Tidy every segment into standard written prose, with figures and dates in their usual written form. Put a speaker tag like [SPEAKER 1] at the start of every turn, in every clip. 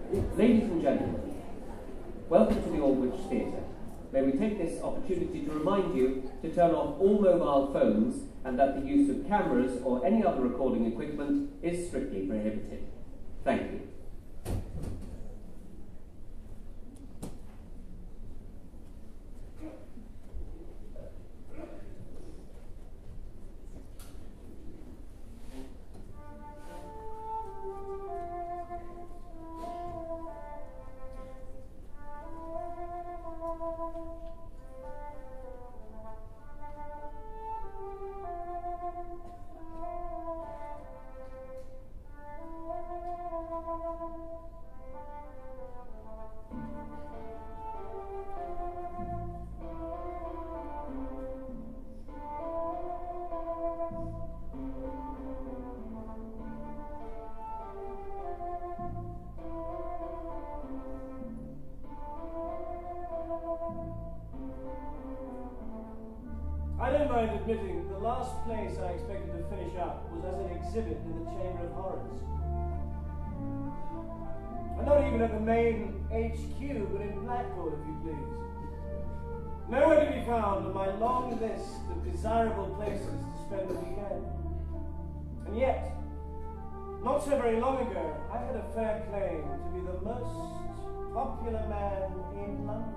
[SPEAKER 1] Ladies and gentlemen, welcome to the Aldwych Theatre. May we take this opportunity to remind you to turn off all mobile phones and that the use of cameras or any other recording equipment is strictly prohibited. Thank you.
[SPEAKER 2] I don't mind admitting the last place I expected to finish up was as an exhibit in the Chamber of Horrors. And not even at the main HQ, but in Blackpool, if you please. Nowhere to be found on my long list of desirable places to spend the weekend. And yet, not so very long ago, I had a fair claim to be the most popular man in London.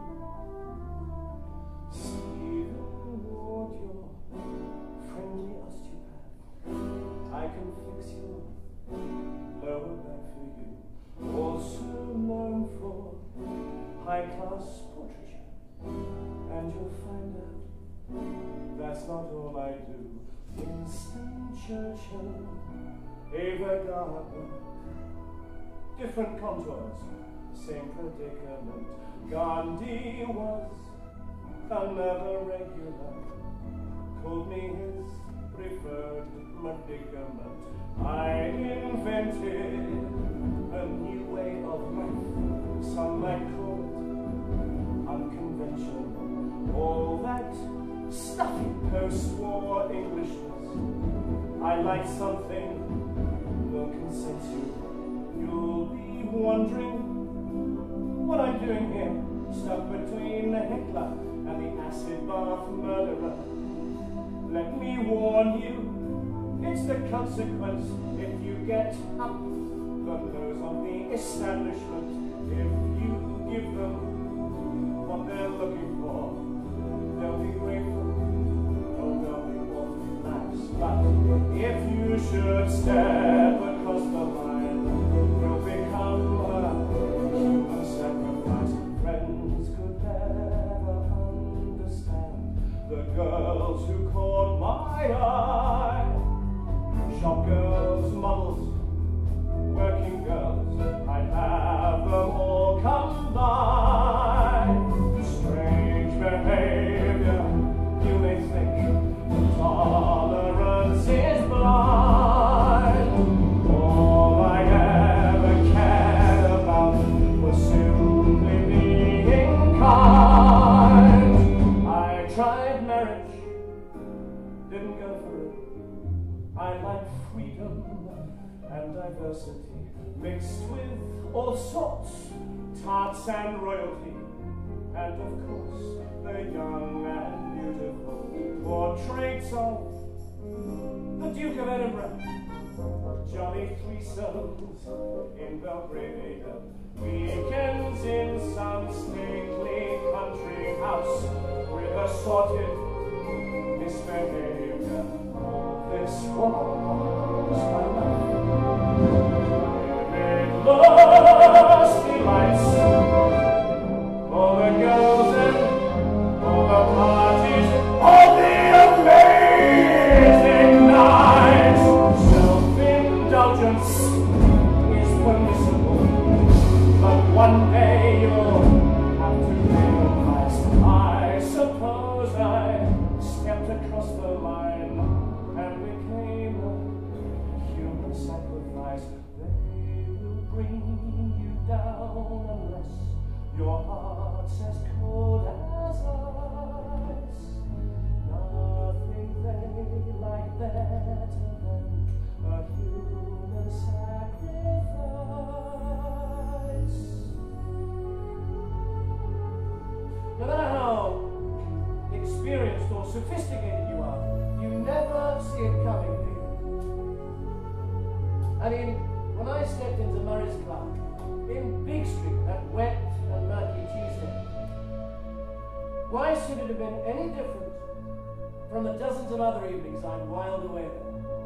[SPEAKER 2] Stephen Ward, your friendly osteopath. I can fix your lower back for you. Also known for high-class portraiture. And you'll find out that's not all I do. Winston Churchill, Ava Gardner, different contours, same predicament. Gandhi was another regular, called me his preferred medicament. I invented a new way of life, some might call it unconventional. All that stuffy post-war Englishness, I like something more consensual. You'll be wondering what I'm doing here, stuck between the Hitler and the acid bath murderer. Let me warn you, it's the consequence if you get up the nose of the establishment. If you give them what they're looking for, they'll be grateful, or they'll be awfully nice. But if you should step across the line, you'll become a human sacrifice. Friends could never understand the girls who caught my eye. Shop girls, models, working girls, I'd have them all come by. Strange behavior, you may think, tolerance is blind. All I ever cared about was simply being kind. I tried marriage, didn't go for it. I like freedom and diversity, mixed with all sorts, tarts and royalty, and of course the young and beautiful portraits of the Duke of Edinburgh, jolly threesomes in Belgrade, weekends in some stately country house with assorted misbehavior. This was my life. I made lusty lights, all the girls and all the parties, all the amazing nights. Self-indulgence is permissible, but one day you'll have to realize. I suppose I stepped across the line and became a human sacrifice. They will bring you down unless your heart's as cold as ice. Nothing they like better than a human sacrifice. sophisticated you are, you never see it coming, do you? I mean, when I stepped into Murray's Club, in Big Street, that wet and murky Tuesday, why should it have been any different from the dozens of other evenings I'd whiled away there?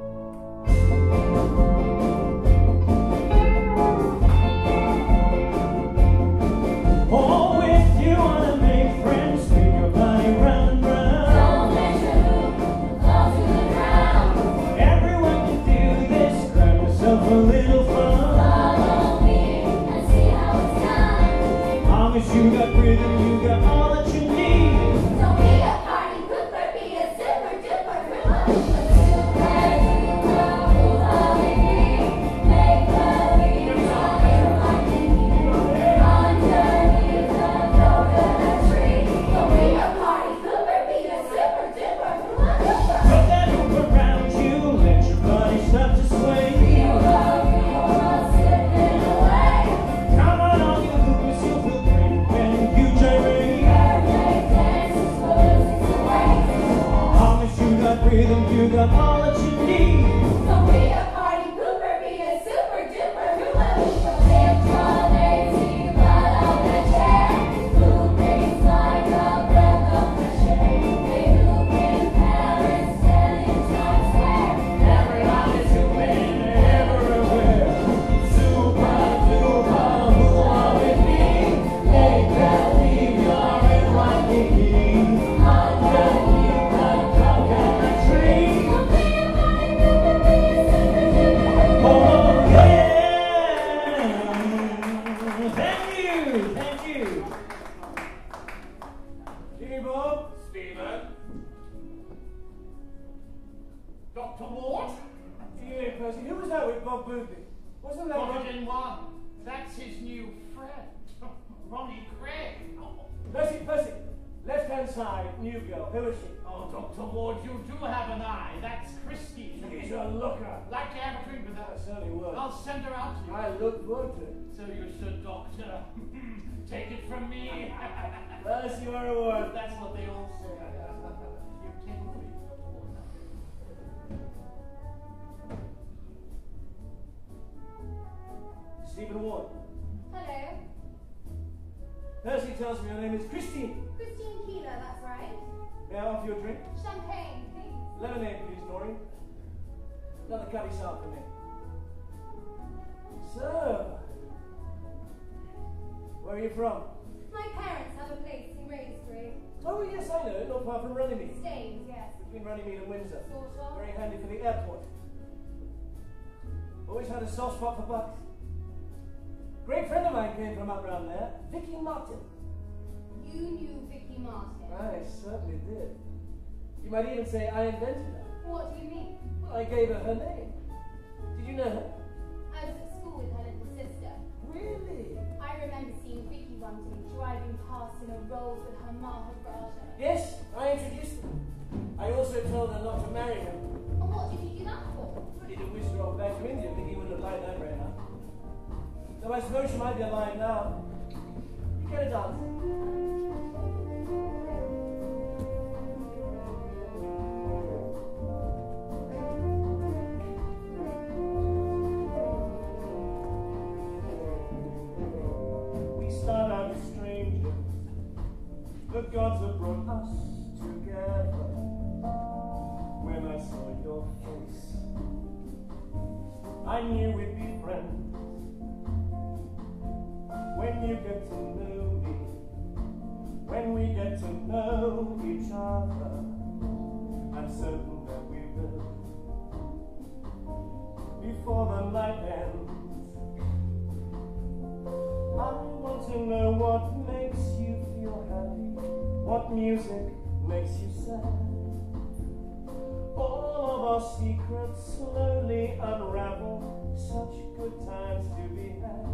[SPEAKER 3] Oh, if you wanna make friends, spin your body round and round.
[SPEAKER 4] Don't let your hoop fall to the ground.
[SPEAKER 3] Everyone can do this, grab yourself a little fun.
[SPEAKER 4] Follow me and see how it's done.
[SPEAKER 3] As long as you got rhythm, you got all that you need.
[SPEAKER 4] Don't be a party pooper, be a super duper hula. Super duper hula with me. Make believe you're like me. Underneath the coconut tree. Don't be a party pooper, be a super duper hula hooper.
[SPEAKER 3] Put that hoop around you, let your body start to sway.
[SPEAKER 4] Feel the world slipping away.
[SPEAKER 3] Come on, all you hoopers, you'll feel great when you gyrate.
[SPEAKER 4] Perfect dance is ways.
[SPEAKER 3] As long as you got rhythm, you got all that you need.
[SPEAKER 4] Don't be a party pooper, be a super duper hula hooper. Lift your lazy butt off the chair. Hooping's like a breath of fresh air. They hoop in Paris, 10 in Times Square.
[SPEAKER 3] Everybody's hooping everywhere. Super duper hula with me. Make believe you're in Waikiki. Underneath the coconut tree.
[SPEAKER 4] Don't be a party pooper, be a super duper hula
[SPEAKER 3] Oh yeah! Thank you, thank you.
[SPEAKER 2] Jimmy Bob?
[SPEAKER 5] Stephen. Dr. Ward?
[SPEAKER 2] Jimmy Percy. Who was that with Bob Boothby? Wasn't that
[SPEAKER 5] Got
[SPEAKER 2] Bob?
[SPEAKER 5] it in one. That's his new friend, Ronnie Craig.
[SPEAKER 2] Percy. Left-hand side, new girl. Who is she?
[SPEAKER 5] Oh, Dr. Ward, you do have an eye. That's Christy.
[SPEAKER 2] She's a looker.
[SPEAKER 5] Like to have a drink with
[SPEAKER 2] That
[SPEAKER 5] her?
[SPEAKER 2] certainly would.
[SPEAKER 5] I'll send her out to you.
[SPEAKER 2] I look forward to it.
[SPEAKER 5] So you should, Doctor. Take it from me.
[SPEAKER 2] Percy, you are a word.
[SPEAKER 5] That's what they all say. You take it from me, Dr. Ward.
[SPEAKER 2] Stephen Ward.
[SPEAKER 4] Hello.
[SPEAKER 2] Percy tells me your name is Christine.
[SPEAKER 4] Christine Keeler, that's right.
[SPEAKER 2] May I offer you a drink?
[SPEAKER 4] Champagne, please.
[SPEAKER 2] Lemonade, please, Noreen. Another cutty sour for me. So, where are you from?
[SPEAKER 4] My parents have a place in Raysbury.
[SPEAKER 2] Oh, yes, I know. Not far from Runnymede.
[SPEAKER 4] Staines, yes.
[SPEAKER 2] Between Runnymede and Windsor.
[SPEAKER 4] Sort of.
[SPEAKER 2] Very handy for the airport. Always had a soft spot for bucks. Great friend of mine came from up round there, Vicky Martin.
[SPEAKER 4] You knew Vicky Martin.
[SPEAKER 2] I certainly did. You might even say I invented her.
[SPEAKER 4] What do you mean?
[SPEAKER 2] Well, I gave her her name. Did you know her?
[SPEAKER 4] I was at school with her little sister.
[SPEAKER 2] Really?
[SPEAKER 4] I remember seeing Vicky one day driving past in a Rolls with her Maharajah.
[SPEAKER 2] Yes, I introduced her. I also told her not to marry him.
[SPEAKER 4] And what did you do that for?
[SPEAKER 2] Ready to whisk her off back to India. Vicky wouldn't have liked that very much. Though I suppose she might be alive now. You get a dance. We start out as strangers. The gods have brought us together. When I saw your face, I knew we'd be friends. When you get to know me, when we get to know each other, I'm certain that we will. Before the night ends, I want to know what makes you feel happy, what music makes you sad. All of our secrets slowly unravel, such good times to be had.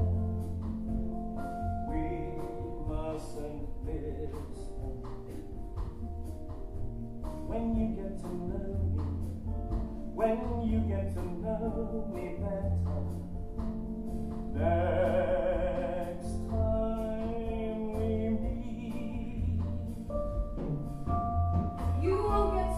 [SPEAKER 2] We mustn't miss when you get to know me, when you get to know me better. Next time we meet,
[SPEAKER 4] You won't get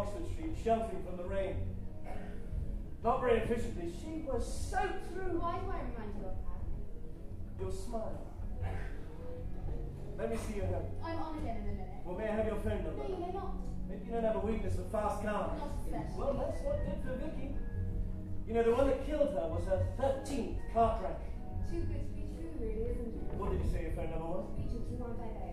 [SPEAKER 2] Oxford Street, sheltering from the rain. Not very efficiently. She was soaked through.
[SPEAKER 4] Why do I remind you of her?
[SPEAKER 2] Your smile. Let me see your hand.
[SPEAKER 4] I'm on again in a minute.
[SPEAKER 2] Well, may I have your phone number?
[SPEAKER 4] No, you may not.
[SPEAKER 2] Maybe you don't have a weakness for fast cars.
[SPEAKER 4] Not especially.
[SPEAKER 2] Well, that's what did for Vicky. You know, the one that killed her was her 13th car crash.
[SPEAKER 4] Too good to be true, really, isn't it?
[SPEAKER 2] What did you say your phone number was?
[SPEAKER 4] Region 2158.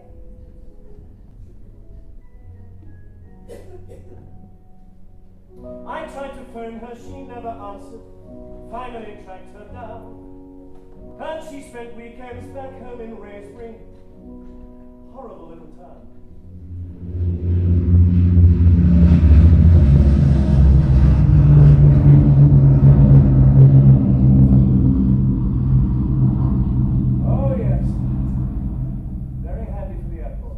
[SPEAKER 2] I tried to phone her, she never answered. Finally tracked her down. And she spent weekends back home in Raysbury. Horrible little town. Oh yes. Very happy for the airport.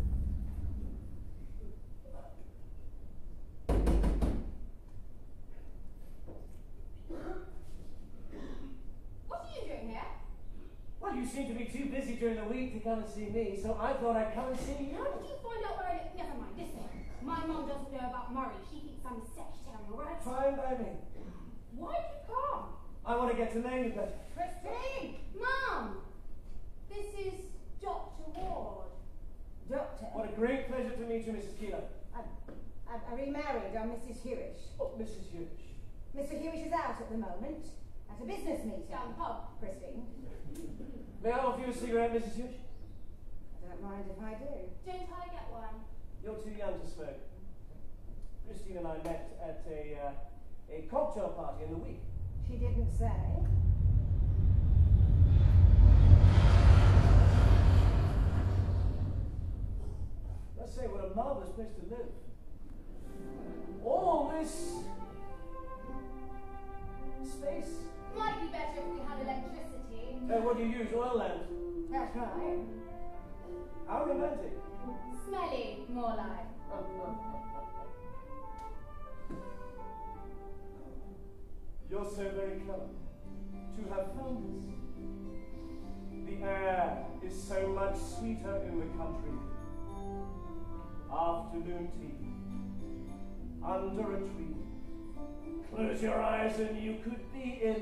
[SPEAKER 4] What are you doing here?
[SPEAKER 2] Well, you seem to be too busy during the week to come and see me, so I thought I'd come and see you.
[SPEAKER 4] How did you find out where I live? Never mind, listen. My mum doesn't know about Murray. She thinks I'm a secretary, alright?
[SPEAKER 2] Fine by me.
[SPEAKER 4] Why did you come?
[SPEAKER 2] I want to get to know you better.
[SPEAKER 4] Christine! Mum! This is Dr. Ward.
[SPEAKER 6] Doctor,
[SPEAKER 2] What a great pleasure to meet you, Mrs. Keeler.
[SPEAKER 6] I remarried on Mrs. Hewish.
[SPEAKER 2] Oh, Mrs. Hughes.
[SPEAKER 6] Mr. Hewish is out at the moment at a business meeting.
[SPEAKER 4] Down the pub.
[SPEAKER 6] Christine,
[SPEAKER 2] May I offer you a cigarette, Mrs. Hughes?
[SPEAKER 6] I don't mind if I do.
[SPEAKER 4] Don't I get one?
[SPEAKER 2] You're too young to smoke. Christine and I met at a cocktail party in the week.
[SPEAKER 6] She didn't say.
[SPEAKER 2] Let's say what a marvelous place to live. All this space.
[SPEAKER 4] Might be better if we had electricity.
[SPEAKER 2] What do you use? Oil lamp.
[SPEAKER 6] That's right.
[SPEAKER 2] How romantic.
[SPEAKER 4] Smelly, more like.
[SPEAKER 2] You're so very clever to have found this. The air is so much sweeter in the country. Afternoon tea under a tree. Close your eyes and you could be in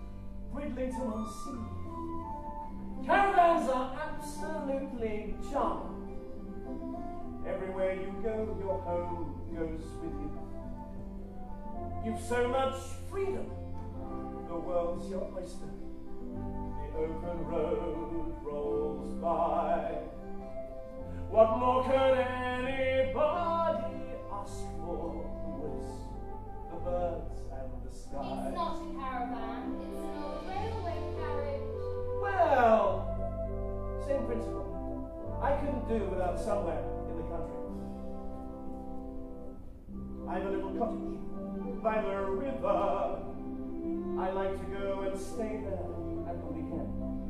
[SPEAKER 2] Bridlington-on-Sea. Caravans are absolutely charming. Everywhere you go, your home goes with you. You've so much freedom. The world's your oyster. The open road rolls by. What more could anybody ask for with the birds and the sky?
[SPEAKER 4] It's not a caravan, it's an old railway carriage.
[SPEAKER 2] Well, same principle. I couldn't do without somewhere in the country. I have a little cottage by the river. I like to go and stay there at the weekend.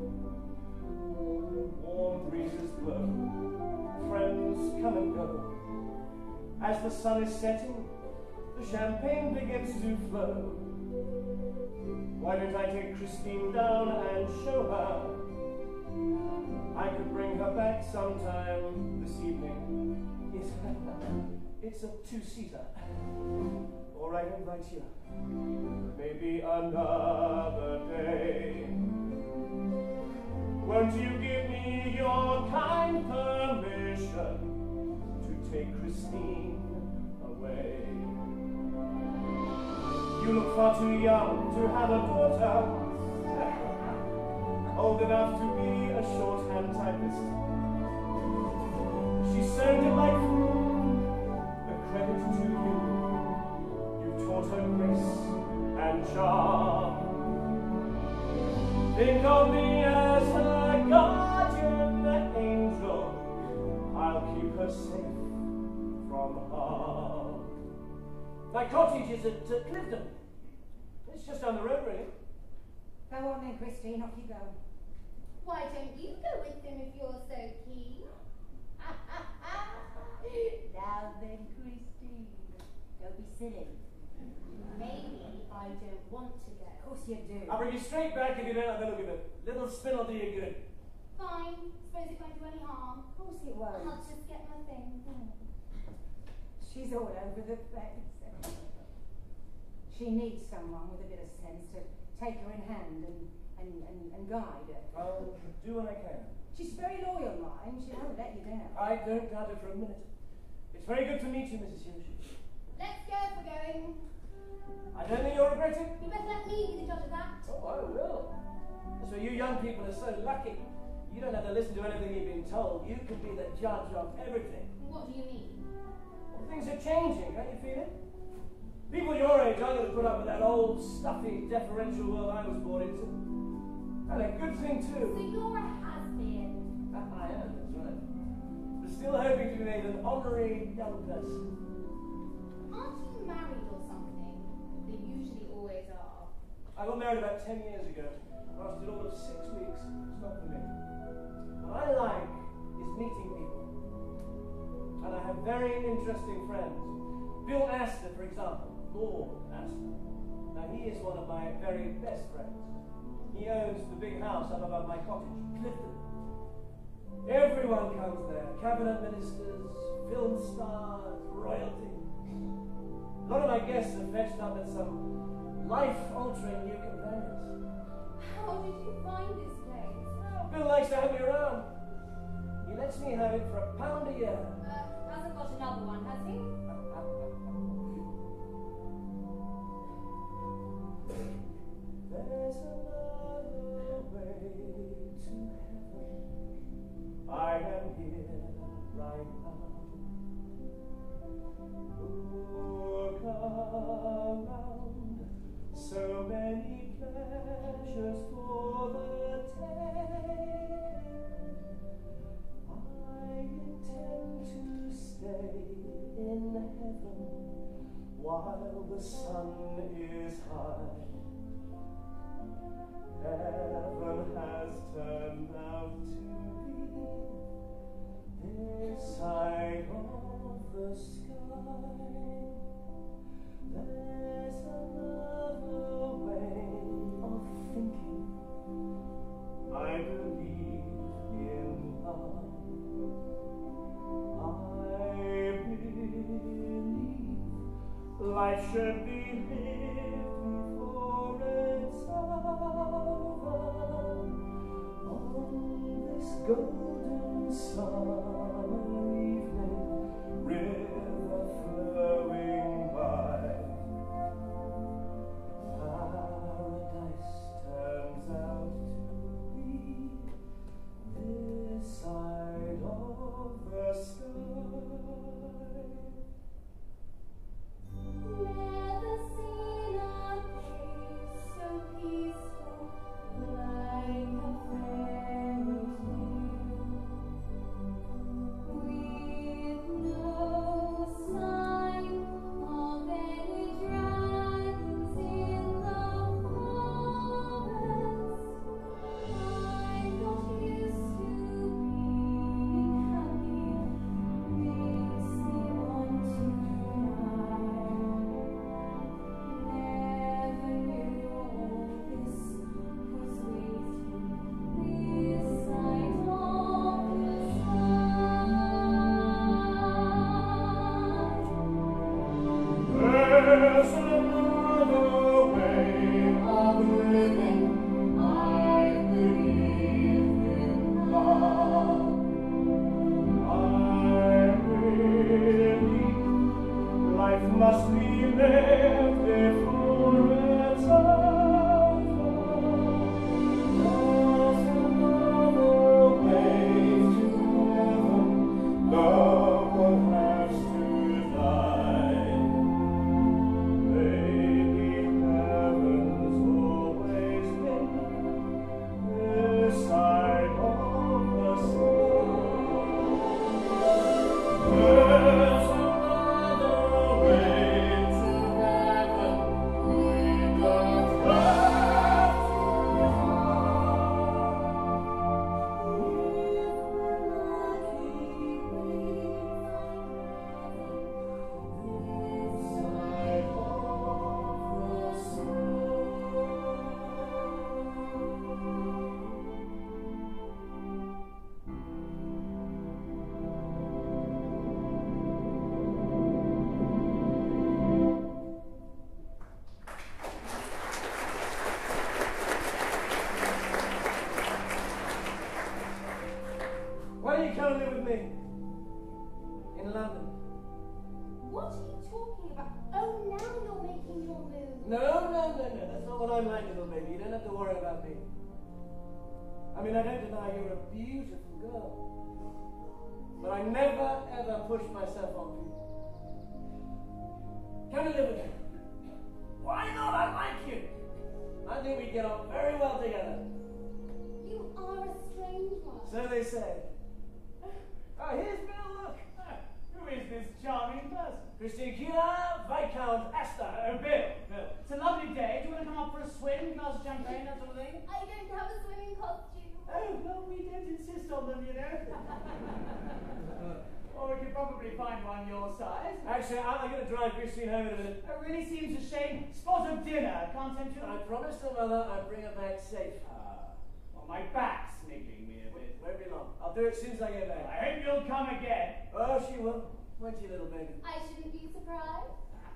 [SPEAKER 2] Warm breezes blow, friends come and go. As the sun is setting, the champagne begins to flow. Why don't I take Christine down and show her? I could bring her back sometime this evening. It's a two-seater. Or I invite you. Maybe another day. Won't you give me your kind permission to take Christine away? You look far too young to have a daughter. Old enough to be a shorthand typist. She's so delightful. The credit to you. You taught her grace and charm. Think of me as her guardian angel. I'll keep her safe from harm. My cottage is at Clifton. It's just down the road, really.
[SPEAKER 6] Go on then, Christine, off you go.
[SPEAKER 4] Why don't you go with him if you're so keen?
[SPEAKER 6] Now then, Christine, don't be silly.
[SPEAKER 4] Maybe I don't want to go.
[SPEAKER 6] Of course you do.
[SPEAKER 2] I'll bring you straight back if you don't have a look at it. Little spin will do you good.
[SPEAKER 4] Fine. Suppose it won't do any harm.
[SPEAKER 6] Of course it won't.
[SPEAKER 4] I'll just get my things.
[SPEAKER 6] She's all over the place. She needs someone with a bit of sense to take her in hand and guide her.
[SPEAKER 2] I'll do what I can.
[SPEAKER 6] She's very loyal, mind. She won't let you down.
[SPEAKER 2] I don't doubt it for a minute. It's very good to meet you, Mrs. Hughes.
[SPEAKER 4] Let's go if we're going.
[SPEAKER 2] I don't think you'll regret it.
[SPEAKER 4] You better let me be the judge of that.
[SPEAKER 2] Oh, I will. So you young people are so lucky. You don't have to listen to anything you've been told. You can be the judge of everything.
[SPEAKER 4] What do you mean?
[SPEAKER 2] Well, things are changing, can't you feel it? People your age aren't going to put up with that old, stuffy, deferential world I was born into. And a good thing,
[SPEAKER 4] So
[SPEAKER 2] too.
[SPEAKER 4] you're a has-been.
[SPEAKER 2] I am, that's right. But still hoping to be made an honorary young person.
[SPEAKER 4] Aren't you married or something? They usually always are.
[SPEAKER 2] I got married about 10 years ago. Lasted all of 6 weeks. It's not for me. What I like is meeting people. And I have very interesting friends. Bill Astor, for example. Lord Astor. Now, he is one of my very best friends. He owns the big house up above my cottage, Clifton. Everyone comes there. Cabinet ministers, film stars, royalty. A lot of my guests are fetched up in some life-altering new conveyance.
[SPEAKER 4] How did you find this place?
[SPEAKER 2] Well, Bill likes to have me around. He lets me have it for £1 a year.
[SPEAKER 4] Hasn't got another one, has he?
[SPEAKER 2] There's another way to heaven. I am here right now. Look around, so many pleasures for the taking. I intend to stay in heaven while the sun is high. Heaven has turned out to be this side of the sky. There's another way of thinking. I believe in love. I believe life should be lived before it's over. On this golden summer evening, river flowing by, paradise turns out to be this side of the sky.
[SPEAKER 4] Never seen a place so peaceful, like a fairy tale, with no sign of any dragons in the forest. I'm not used to being happy, makes me want to cry. Never knew all this was waiting this side of the
[SPEAKER 2] There's another way of living. I believe in love. I believe life must be lived before it's over. There's another way to heaven. No one has to die. Maybe heaven's always been this side of the sky. There's another way to heaven.
[SPEAKER 4] talking about? Oh, now you're making your move.
[SPEAKER 2] No. That's not what I'm like, little baby. You don't have to worry about me. I mean, I don't deny you're a beautiful girl. But I never, ever push myself on people. Can we live with it? Why not? I like you. I think we get on very well together.
[SPEAKER 4] You are a strange one.
[SPEAKER 2] So they say. Oh, here's Bill, look.
[SPEAKER 5] Who is this charming person?
[SPEAKER 2] Christina Viscount Astor.
[SPEAKER 5] Bill. It's a lovely day. Do you want to come up for a swim, glass of champagne, that sort of thing?
[SPEAKER 4] I don't have a swimming costume.
[SPEAKER 5] Oh, well, we don't insist on them, you know. Or we could probably find one your size.
[SPEAKER 2] Actually, I'm going to drive Christine home in a minute.
[SPEAKER 5] It really seems a shame. Spot of dinner. Can't tempt you.
[SPEAKER 2] I promised her mother I'd bring her back safe.
[SPEAKER 5] Well, my back's niggling me a bit.
[SPEAKER 2] Won't be long. I'll do it as soon as I get back.
[SPEAKER 5] I hope you'll come again.
[SPEAKER 2] Oh, she will. Won't you, little baby?
[SPEAKER 4] I shouldn't be surprised.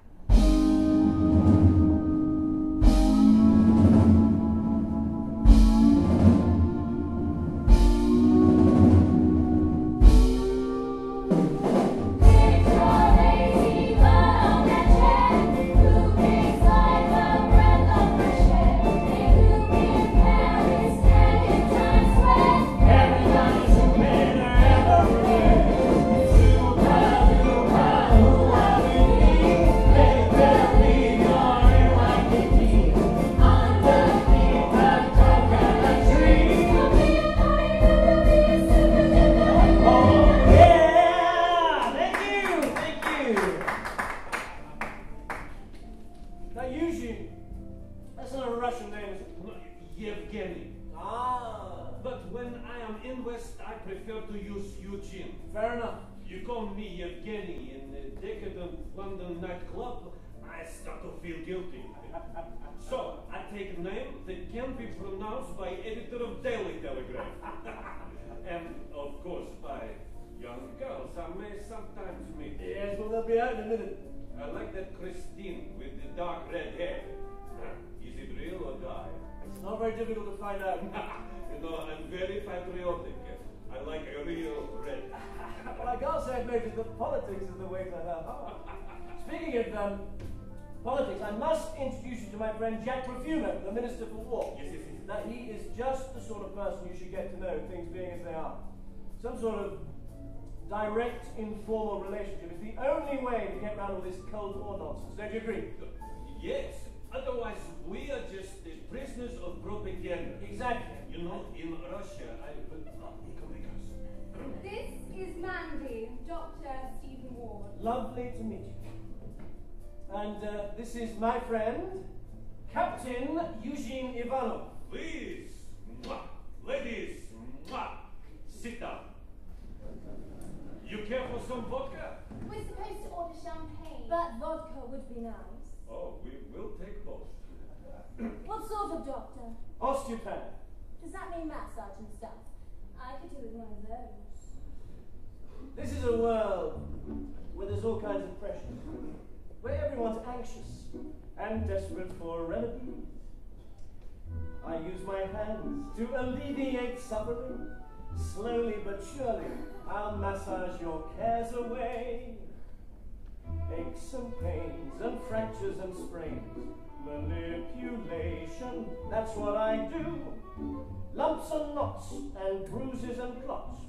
[SPEAKER 2] Fair enough.
[SPEAKER 7] You call me Evgeny in a decadent London nightclub, I start to feel guilty. So, I take a name that can be pronounced by editor of Daily Telegraph. And, of course, by young girls I may sometimes meet.
[SPEAKER 2] Yes, well, they'll be out in a minute.
[SPEAKER 7] I like that Christine with the dark red hair. Is it real or die?
[SPEAKER 2] It's not very difficult to find out.
[SPEAKER 7] You know, I'm very patriotic. I like a real red.
[SPEAKER 2] Well, I can't say I've noticed that politics is the way to her heart. Speaking of politics, I must introduce you to my friend Jack Profumo, the Minister for War.
[SPEAKER 7] Yes.
[SPEAKER 2] That he is just the sort of person you should get to know, things being as they are. Some sort of direct, informal relationship is the only way to get around all this Cold War nonsense. Don't you agree?
[SPEAKER 7] Yes. Otherwise, we are just the prisoners of propaganda.
[SPEAKER 2] Exactly.
[SPEAKER 7] You know, in Russia,
[SPEAKER 4] This is Mandy, Dr. Stephen Ward.
[SPEAKER 2] Lovely to meet you. And this is my friend, Captain Eugene Ivanov.
[SPEAKER 7] Please, ladies, sit down. You care for some vodka?
[SPEAKER 4] We're supposed to order champagne.
[SPEAKER 6] But vodka would be nice.
[SPEAKER 7] Oh, we will take both.
[SPEAKER 6] What sort of doctor?
[SPEAKER 2] Osteopath.
[SPEAKER 6] Does that mean massage and stuff? I could do with one of those.
[SPEAKER 2] This is a world where there's all kinds of pressures, where everyone's anxious and desperate for remedies. I use my hands to alleviate suffering. Slowly but surely, I'll massage your cares away. Aches and pains and fractures and sprains, manipulation, that's what I do. Lumps and knots and bruises and clots,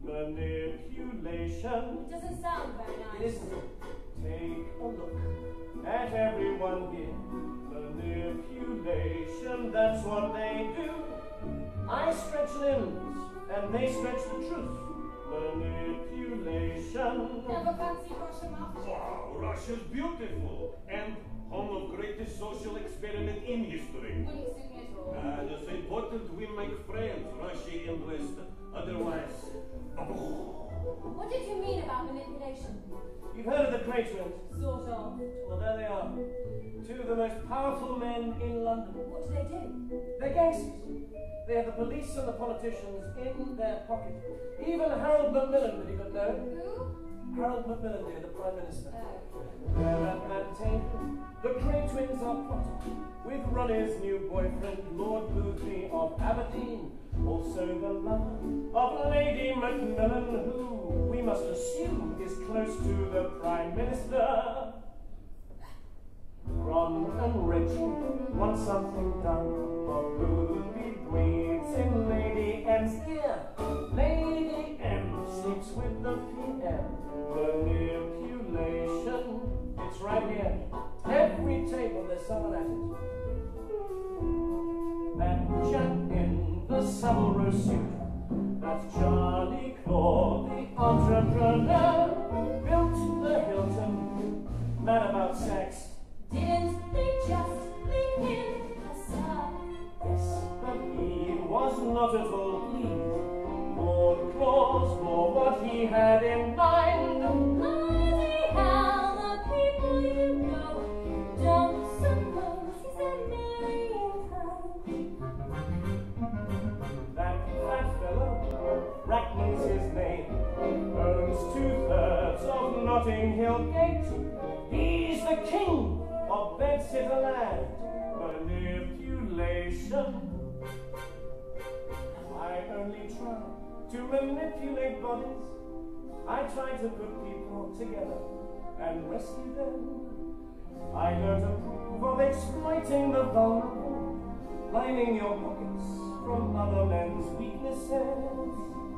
[SPEAKER 2] manipulation.
[SPEAKER 6] It doesn't sound very
[SPEAKER 2] It
[SPEAKER 6] nice.
[SPEAKER 2] isn't. Take a look at everyone here. Manipulation, that's what they do. I stretch limbs and they stretch the truth. Manipulation.
[SPEAKER 6] Ever fancy Russian mafia?
[SPEAKER 7] Wow, Russia's beautiful and home of greatest social experiment in history.
[SPEAKER 4] Wouldn't suit me at all.
[SPEAKER 7] It's important we make friends, Russia and West. Otherwise,
[SPEAKER 6] What did you mean about manipulation?
[SPEAKER 2] You've heard of the Cray twins?
[SPEAKER 6] Sort of.
[SPEAKER 2] Well, there they are. Two of the most powerful men in London.
[SPEAKER 6] What do they do?
[SPEAKER 2] They're gangsters. They have the police and the politicians in their pocket. Even Harold Macmillan, would you but know?
[SPEAKER 4] Who?
[SPEAKER 2] Harold Macmillan, dear, the Prime Minister.
[SPEAKER 4] Oh.
[SPEAKER 2] They're at Mantain. The Cray twins are plotting with Ronnie's new boyfriend, Lord Boothby of Aberdeen. Also the lover of Lady Macmillan, who we must assume is close to the Prime Minister. want something done, or Ruby breathes in Lady M's ear. Lady M sleeps with the PM. Manipulation, it's right here. Every table there's someone at it. That chap in the Savile suit, that's Charlie Claw, the entrepreneur, built the Hilton, mad about sex.
[SPEAKER 4] Didn't they just leave him aside?
[SPEAKER 2] Yes, but he was not at all pleased. More clause for what he had in mind.
[SPEAKER 4] Bloody hell, the people you know don't suppose he's a million
[SPEAKER 2] That fat fellow, Rackman's his name, owns 2/3 of Notting Hill Gate. He's the king of bedsitter land. Manipulation. I only try to manipulate bodies. I try to put people together and rescue them. I don't approve of exploiting the vulnerable, lining your pockets from other men's weaknesses.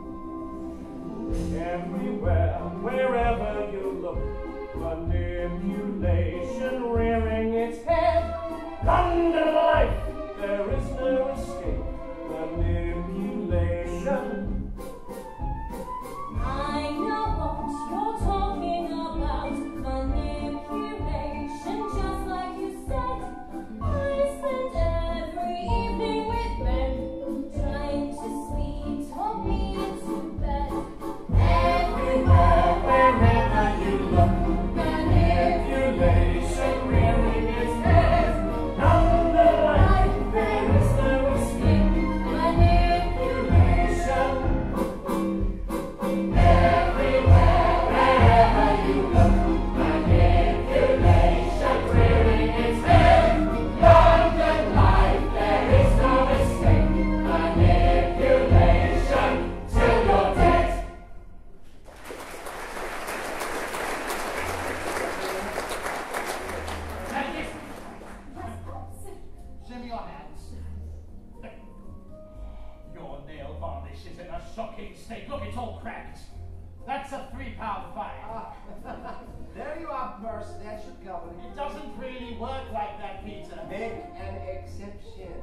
[SPEAKER 2] Everywhere, wherever you look, manipulation rearing its head. London life, there is no escape. Manipulation.
[SPEAKER 4] I know what you're talking about. Manipulation, just like you said. I spend every evening with men trying to sweet talk me into bed.
[SPEAKER 2] Everywhere, wherever you look, manipulation rearing its head. London life, there is no escape. Manipulation. Everywhere, wherever you look, manipulation rearing its head. London life, there is no escape. Manipulation till you're dead.
[SPEAKER 5] Ladies, show me your hands. Your nail varnish is in a shocking state. Look, it's all cracked. That's a £3 fine.
[SPEAKER 8] There you are, Purse. That should cover it.
[SPEAKER 5] It doesn't really work like that, Peter.
[SPEAKER 8] Make an exception.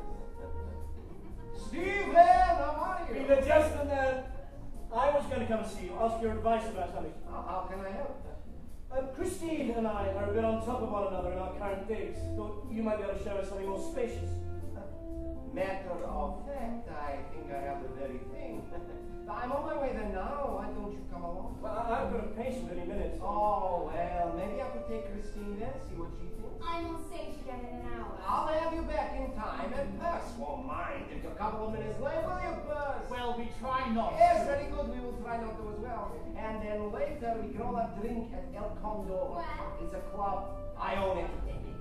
[SPEAKER 8] Stephen, how are you?
[SPEAKER 2] Peter, just I was going to come and see you, ask your advice about something.
[SPEAKER 8] Oh, how can I help?
[SPEAKER 2] Christine and I are a bit on top of one another in our current dates. Thought you might be able to show us something more spacious.
[SPEAKER 8] Matter of fact, I think I have the very thing. I'm on my way there now. Why don't you come along?
[SPEAKER 2] Well, I've got a patient any minute.
[SPEAKER 8] Oh, well, maybe I could take Christine there, see what she thinks.
[SPEAKER 4] I'm on stage again in an hour.
[SPEAKER 8] I'll have you back in time, and Purse won't mind if you're a couple of minutes late, will you, Purse?
[SPEAKER 5] Well, we try not.
[SPEAKER 8] Yes, very good. We will try not to as well. And then later we can all have a drink at El Condor.
[SPEAKER 4] Where?
[SPEAKER 8] It's a club. I own it.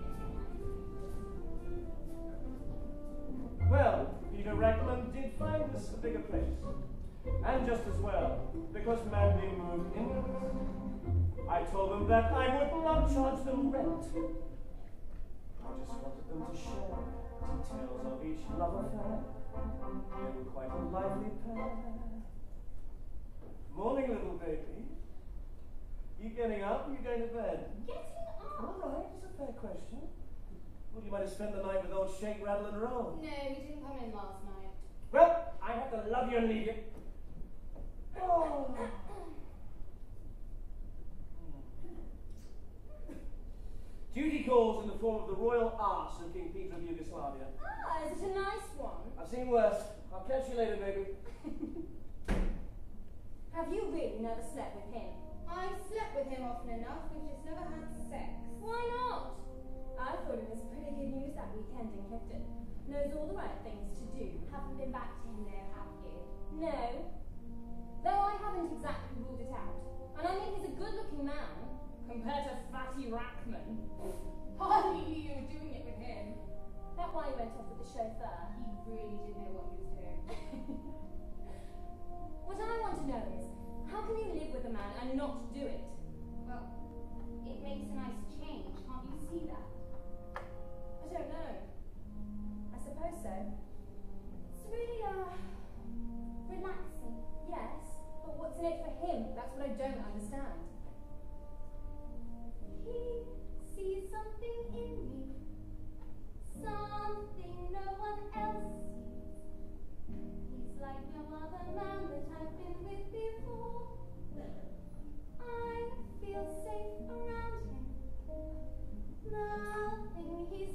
[SPEAKER 2] Well, Peter Rackman did find us a bigger place. And just as well, because Mandy moved in. I told them that I would not charge them rent. I just wanted them to share details of each love affair. They were quite a lively pair. Morning, little baby. You getting up or you going to bed?
[SPEAKER 4] Getting up?
[SPEAKER 2] All right, it's a fair question. Well, you might have spent the night with old Shake, Rattle and Roll.
[SPEAKER 4] No, he didn't come in last night.
[SPEAKER 2] Well, I have to love you and leave you. Oh. Duty calls in the form of the royal arse of King Peter of Yugoslavia.
[SPEAKER 4] Ah, is it a nice one?
[SPEAKER 2] I've seen worse. I'll catch you later, baby.
[SPEAKER 4] Have you really never slept with him? I've slept with him often enough, we've just never had sex. Why not? I thought it was pretty good news that weekend in Clifton. Knows all the right things to do. Haven't been back to him though, have you? No. Though I haven't exactly ruled it out. And I mean, he's a good-looking man, compared to Fatty Rackman. Hardly knew you were doing it with him. That why he went off with the chauffeur? He really did know what he was doing. What I want to know is, how can you live with a man and not do it? Well, it makes a nice change, can't you see that? I don't know.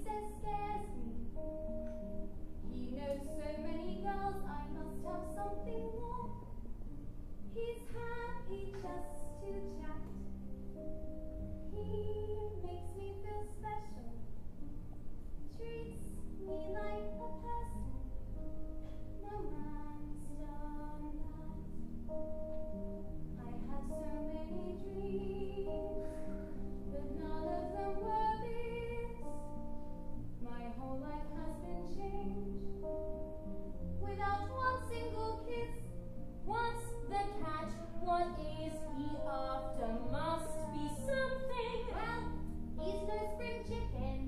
[SPEAKER 4] princess scares me. He knows so many girls, I must have something more. He's happy just to chat. He makes me feel special, treats me like a person. No man's done that. I had so many dreams, but none of them were this. My whole life has been changed without one single kiss. What's the catch? What is he after? Must be something. Well, he's no spring chicken,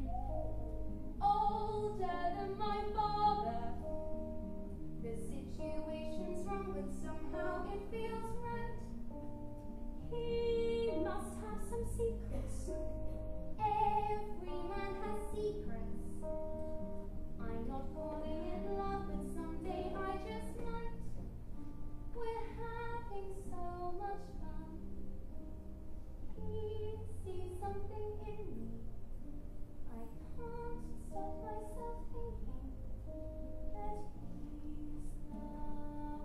[SPEAKER 4] older than my father. The situation's wrong, but somehow it feels right. He must have some secrets. Every man has secrets. I'm not falling in love, but someday I just might. We're having so much fun. He sees something in me. I can't stop myself thinking that he's the one.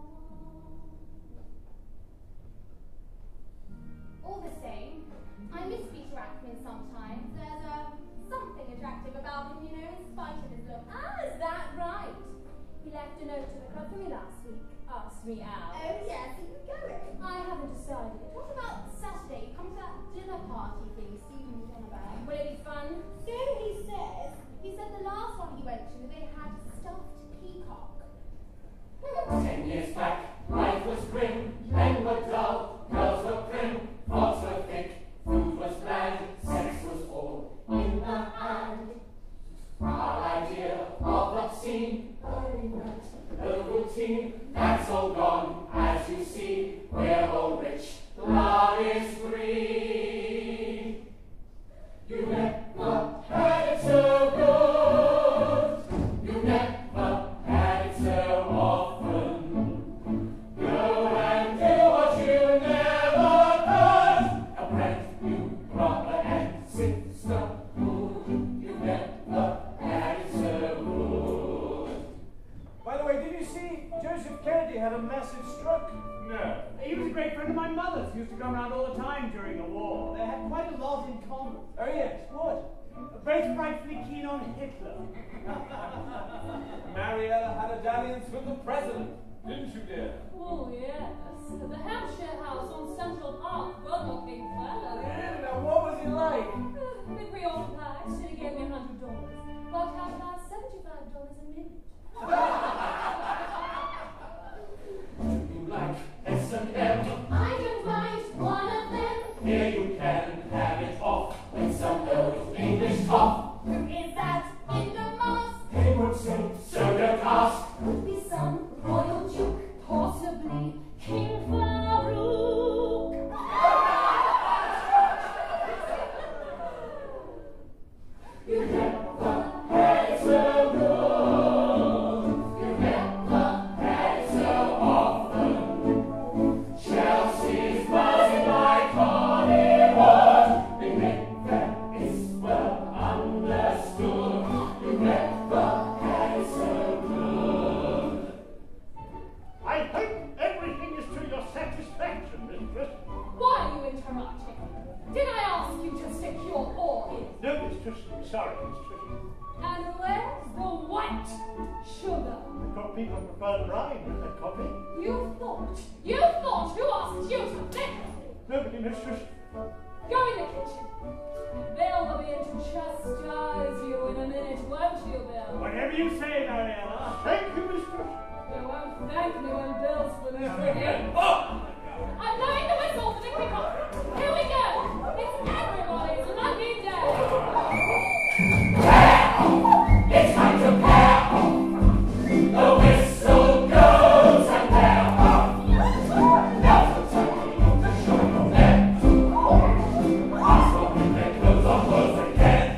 [SPEAKER 4] All the same, I miss Peter Ackman sometimes. There's something attractive about him, you know, in spite of his look. Ah, is that right? He left a note to the club for me last week. Asked me out. Oh yes, are you going? I haven't decided yet. What about Saturday? Come to that dinner party thing Stephen was on about. Will it be fun? So he says. He said the last one he went to, they had stuffed peacock.
[SPEAKER 9] 10 years back, life was grim, men were dull, girls were prim, thoughts were thick, food was bland, sex was all in the hand. Our idea of obscene, early night, the routine, that's all gone, as you see, we're all rich, love is free. You never had it so good, you never had it so often. Go and do what you never could, a brand new brother and sisterhood. You never had it so good.
[SPEAKER 2] By the way, did you see Joseph Kennedy had a massive stroke?
[SPEAKER 5] No. He was a great friend of my mother's. He used to come around all the time during the war. They had quite a lot in common.
[SPEAKER 2] Oh yes, what?
[SPEAKER 5] Both frightfully keen on Hitler.
[SPEAKER 7] Mariella had a dalliance with the president, didn't you, dear?
[SPEAKER 10] Oh, yes. The Hampshire house on Central Park. Good-looking fellow.
[SPEAKER 2] Yeah, now what was he like?
[SPEAKER 10] Bit preoccupied. Said he gave me $100. Worked out about $75 a minute.
[SPEAKER 9] You like S&M?
[SPEAKER 4] I don't mind one of them.
[SPEAKER 9] Here you can have it off with some old English talk.
[SPEAKER 4] Who is that in the mask?
[SPEAKER 9] They would say, so don't ask.
[SPEAKER 4] Could be some royal duke, possibly King Farouk. You never had it so good. You never had it so often.
[SPEAKER 9] Chelsea's buzzing like Hollywood. The Mayfair is well understood. You never had it so good.
[SPEAKER 5] I hope everything is to your satisfaction, mistress.
[SPEAKER 10] Why are you interrupting? Did I ask you to stick your oar in?
[SPEAKER 5] No, mistress. Sorry, mistress.
[SPEAKER 10] And where's the white sugar?
[SPEAKER 5] I've got people prefer brine with their coffee.
[SPEAKER 10] You thought who asked you to lick?
[SPEAKER 5] Nobody, mistress.
[SPEAKER 10] Go in the kitchen. Bill will be in to chastise you in a minute, won't you, Bill?
[SPEAKER 5] Whatever you say, Mariella. Thank you, mistress.
[SPEAKER 10] You won't thank me when Bill's finished with you. I'm blowing the whistle for the kickoff. Here we go. It's everybody's lucky day.
[SPEAKER 9] It's time to pair off. The whistle goes and they're off. Now's the time to show your men. Ask for when their clothes on clothes again.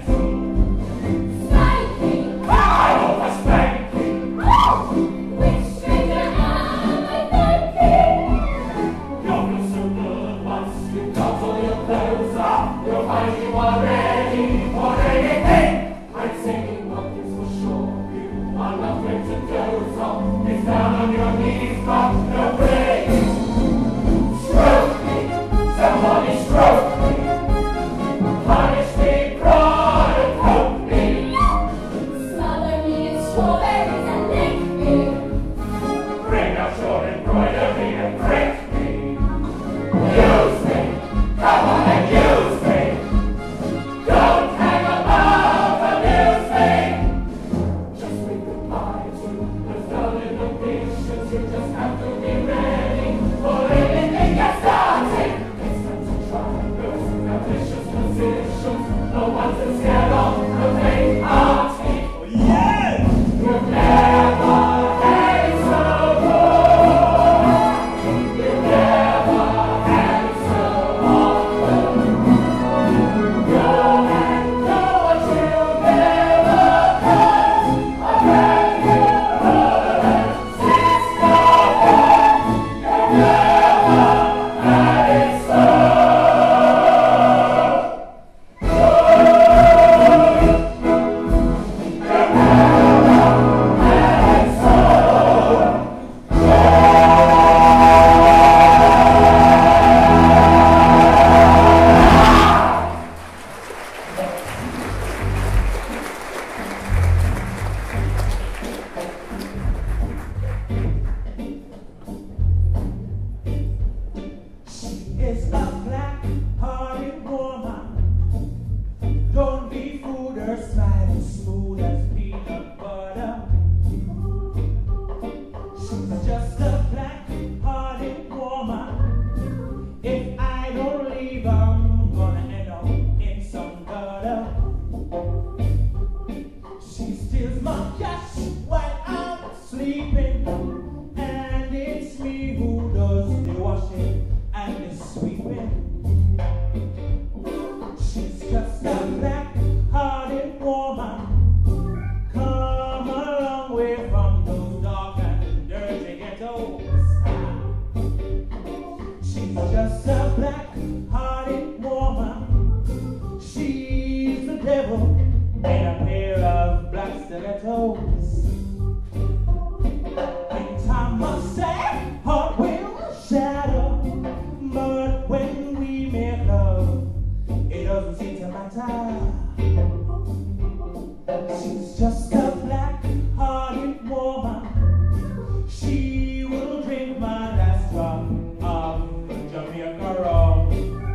[SPEAKER 3] cash while I'm sleeping, and it's me who does the washing and the sweeping. She's just a black-hearted woman, come a long way from those dark and dirty ghettos. She's just a black-hearted woman. She's the devil in a pair of black stilettos. In time I say, heart will shatter, but when we make love, it doesn't seem to matter. She's just a black-hearted woman. She will drink my last drop of Jamaica rum.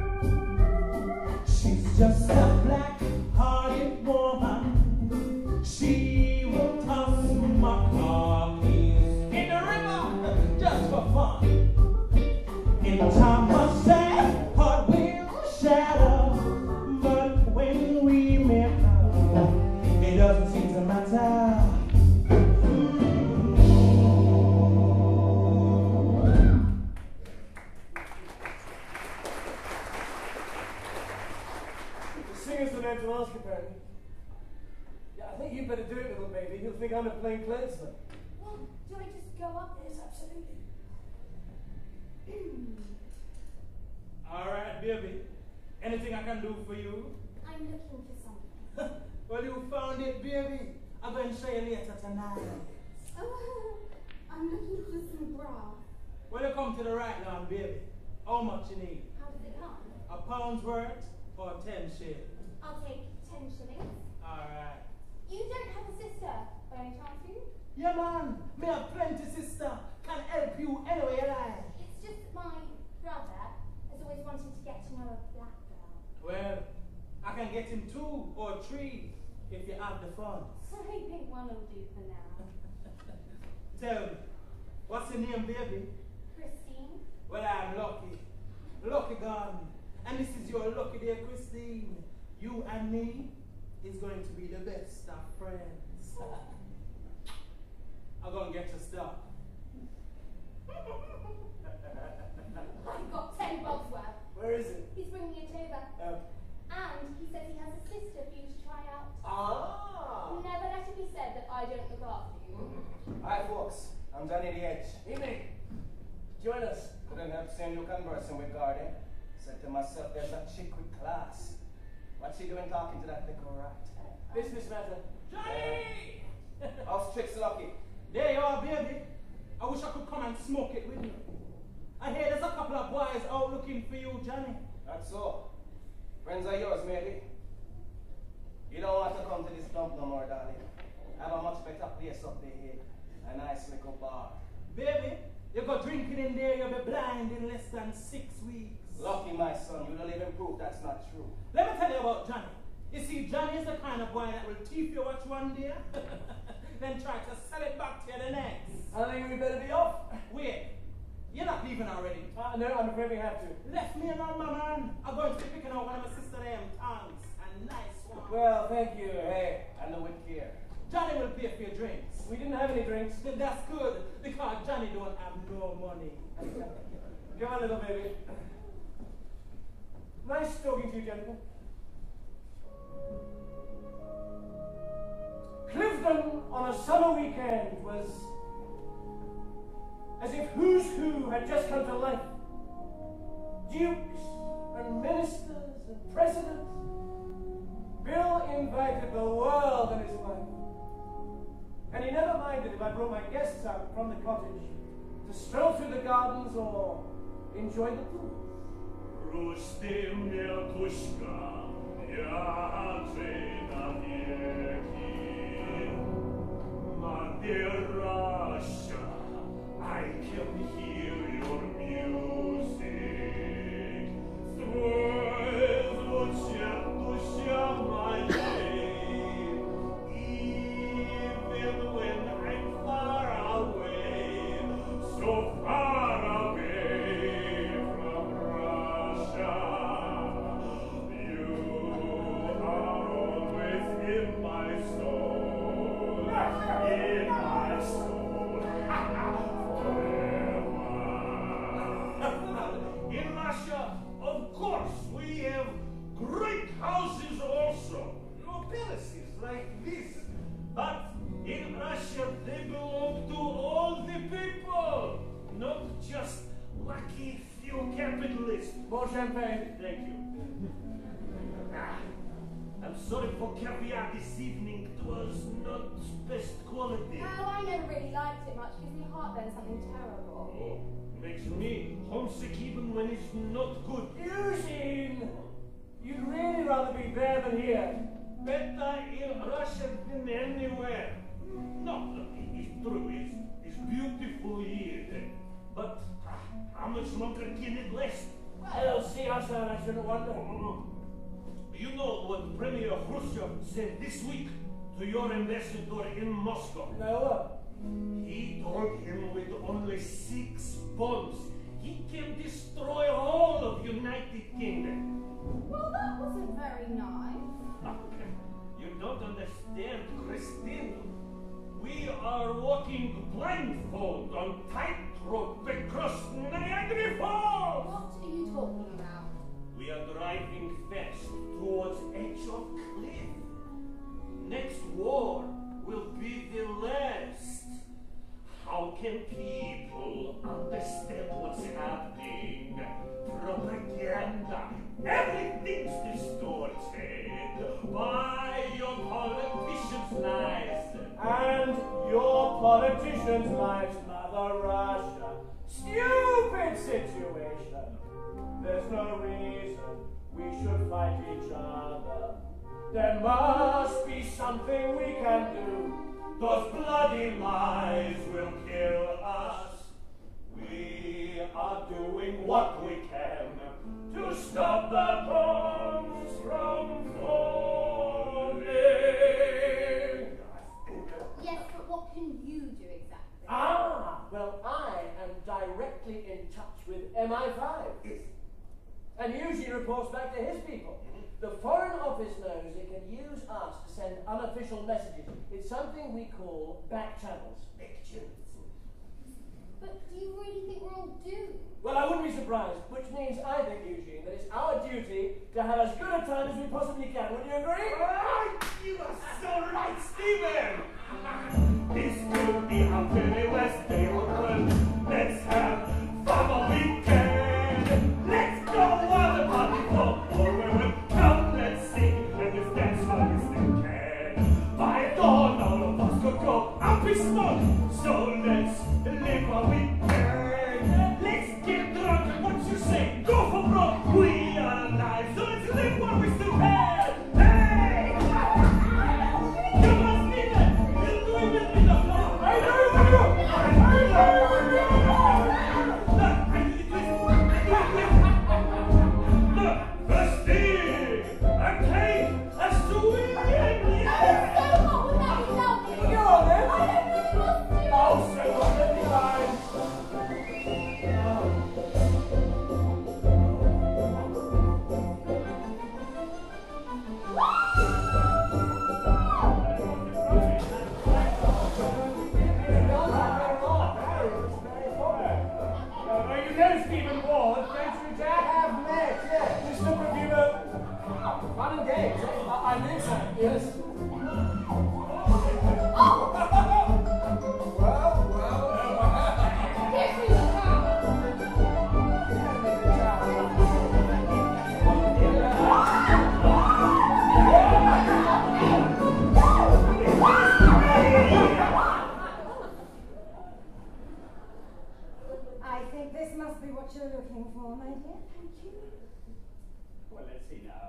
[SPEAKER 3] She's just a black-hearted woman. She will toss my car keys in the river just for fun. In time I say, heart will shatter, but when we make love, it doesn't seem to matter.
[SPEAKER 2] The singer's the name to ask, apparently. Yeah, I think you better do it, little baby. He'll think I'm a plain clothesman.
[SPEAKER 10] Well, do I just go up?
[SPEAKER 2] Yes, absolutely.
[SPEAKER 3] All right, baby. Anything I can do for you?
[SPEAKER 10] I'm looking for something.
[SPEAKER 3] Well, you found it, baby. I'm going to show you later tonight.
[SPEAKER 10] Oh, I'm looking for some bra.
[SPEAKER 3] Well, you come to the right now, baby. How much you need?
[SPEAKER 10] How does it come?
[SPEAKER 3] A pound's worth or 10 shillings?
[SPEAKER 10] I'll take 10 shillings.
[SPEAKER 3] All right.
[SPEAKER 10] You don't have a sister, by any chance, do you?
[SPEAKER 3] Yeah, man. Me have plenty, sister. Can help you any way you like.
[SPEAKER 10] It's just that my brother has always wanted to get to know a black girl.
[SPEAKER 3] Well, I can get him 2 or 3 if you have the funds.
[SPEAKER 10] I think one will do for now.
[SPEAKER 3] Tell me, what's your name, baby?
[SPEAKER 10] Christine?
[SPEAKER 3] Well, I'm lucky. Lucky gone. And this is your lucky day, Christine. You and me is going to be the best of friends. I'm going to get your stuff.
[SPEAKER 10] I've got 10 bobs worth.
[SPEAKER 2] Where is it?
[SPEAKER 10] He's bringing it over. And he says he has a sister for you to try out.
[SPEAKER 8] Ah!
[SPEAKER 10] Never let it be said that I don't look after you.
[SPEAKER 8] Hi, folks. I'm Johnny the Edge.
[SPEAKER 2] Evening. Join us.
[SPEAKER 8] Couldn't help seeing you conversing with Garden. Said to myself, there's a chick with class. What's she doing talking to that little rat?
[SPEAKER 2] Business matter.
[SPEAKER 3] Johnny!
[SPEAKER 8] How's Tricks Lucky?
[SPEAKER 3] There you are, baby. I wish I could come and smoke it with you. I hear there's a couple of boys out looking for you, Johnny.
[SPEAKER 8] That's so. Friends are yours, maybe. You don't want to come to this dump no more, darling. I have a much better place up there. A nice little bar.
[SPEAKER 3] Baby, you go drinking in there, you'll be blind in less than 6 weeks.
[SPEAKER 8] Lucky, my son. You don't even prove that's not true.
[SPEAKER 3] Let me tell you about Johnny. You see, Johnny is the kind of boy that will thief your watch one day, then try to sell it back to you the next.
[SPEAKER 2] I think we better be off.
[SPEAKER 3] Wait, you're not leaving already.
[SPEAKER 2] No, I'm afraid we have to.
[SPEAKER 3] Left me alone, my man. I'm going to be picking out one of my sister them tongues. A nice one.
[SPEAKER 2] Well, thank you.
[SPEAKER 8] Hey, I know with care.
[SPEAKER 3] Johnny will pay for your drinks.
[SPEAKER 2] We didn't have any drinks.
[SPEAKER 3] Then that's good, because Johnny don't have no money.
[SPEAKER 2] Come on, little baby. Nice talking to you, gentlemen. Clifton on a summer weekend was as if Who's Who had just come to life. Dukes and ministers and presidents. Bill invited the world and his wife. And he never minded if I brought my guests out from the cottage to stroll through the gardens or enjoy the pool.
[SPEAKER 11] Прости мне, Тушка, я же навеки. Mother Russia, I can hear your music. Твой звучит душа моей, even when I'm far away, so far away from Russia. You are always in my soul.
[SPEAKER 7] palaces like this. But in Russia, they belong to all the people, not just lucky few capitalists.
[SPEAKER 2] More champagne.
[SPEAKER 7] Thank you. I'm sorry for caviar this evening. It was not best quality.
[SPEAKER 10] Oh, I never really liked it much. Gives me heartburn, something terrible.
[SPEAKER 7] Oh, makes me homesick even when it's not good.
[SPEAKER 2] Eugene! You'd really rather be there than here.
[SPEAKER 7] Better in Russia than anywhere. No, it's true. It's beautiful here. But how much longer can it last?
[SPEAKER 2] Well, see us out, I shouldn't wonder.
[SPEAKER 7] You know what Premier Khrushchev said this week to your ambassador in Moscow?
[SPEAKER 2] No.
[SPEAKER 7] He told him with only 6 bombs, he can destroy all of United Kingdom.
[SPEAKER 10] Well, that wasn't very nice.
[SPEAKER 7] You don't understand, Christine. We are walking blindfold on tightrope across Niagara Falls.
[SPEAKER 10] What are you talking about?
[SPEAKER 7] We are driving fast towards edge of cliff. Next war will be the last. How can people understand what's happening? Propaganda. Everything's distorted by your politicians' lies.
[SPEAKER 2] And your politicians' lives, Mother Russia. Stupid situation. There's no reason we should fight each other. There must be something we can do. Those bloody lies will kill us. We are doing what we can to stop the bombs from falling.
[SPEAKER 10] Yes, but what can you do exactly?
[SPEAKER 2] Well, I am directly in touch with MI5. And Eugene reports back to his people. The Foreign Office knows it can use us to send unofficial messages. It's something we call back channels.
[SPEAKER 10] But do you really think we're all doomed?
[SPEAKER 2] Well, I wouldn't be surprised, which means I think, Eugene, that it's our duty to have as good a time as we possibly can. Would you agree?
[SPEAKER 7] You are so right, Stephen! This could be our very last day on Earth. Let's have fun all weekend. Let's go while the party for we will come. Let's sing and let's dance while we still can. By dawn, all of us could go up in smoke. So let's live while we can. Let's get drunk. What you say? Go for broke. We are alive, so let's live while we still can. Hey! Come on, Stephen. You'll do it with me, Doctor. I know you will. Look, first thing. Okay, let's do it again. Yeah.
[SPEAKER 10] So what would that be lovely?
[SPEAKER 2] Go on, then.
[SPEAKER 10] I don't really want to.
[SPEAKER 2] Oh, so what? Let me ride. You know Stephen Ward, don't you, Jack? I have met, yes. Mr. Perfumer. Fun and games. I think so, yes.
[SPEAKER 10] Give me the power.
[SPEAKER 6] I think this must be what you're looking for, my dear. Thank you.
[SPEAKER 2] Well, let's see now.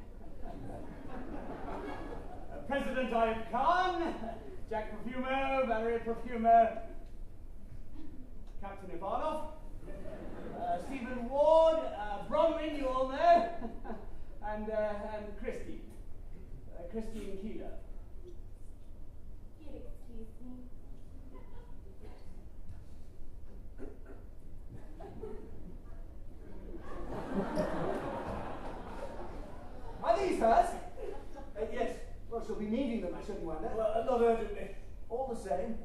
[SPEAKER 2] President Ayub Khan, Jack Perfumer, Valerie Perfumer, Captain Ivanov, Stephen Ward, Bronwyn, you all know, and Christine. Christine Keeler.
[SPEAKER 10] You'll excuse me.
[SPEAKER 2] Are these hers? Yes. Well, she'll be needing them, I shouldn't wonder. Well, not urgently. All the same.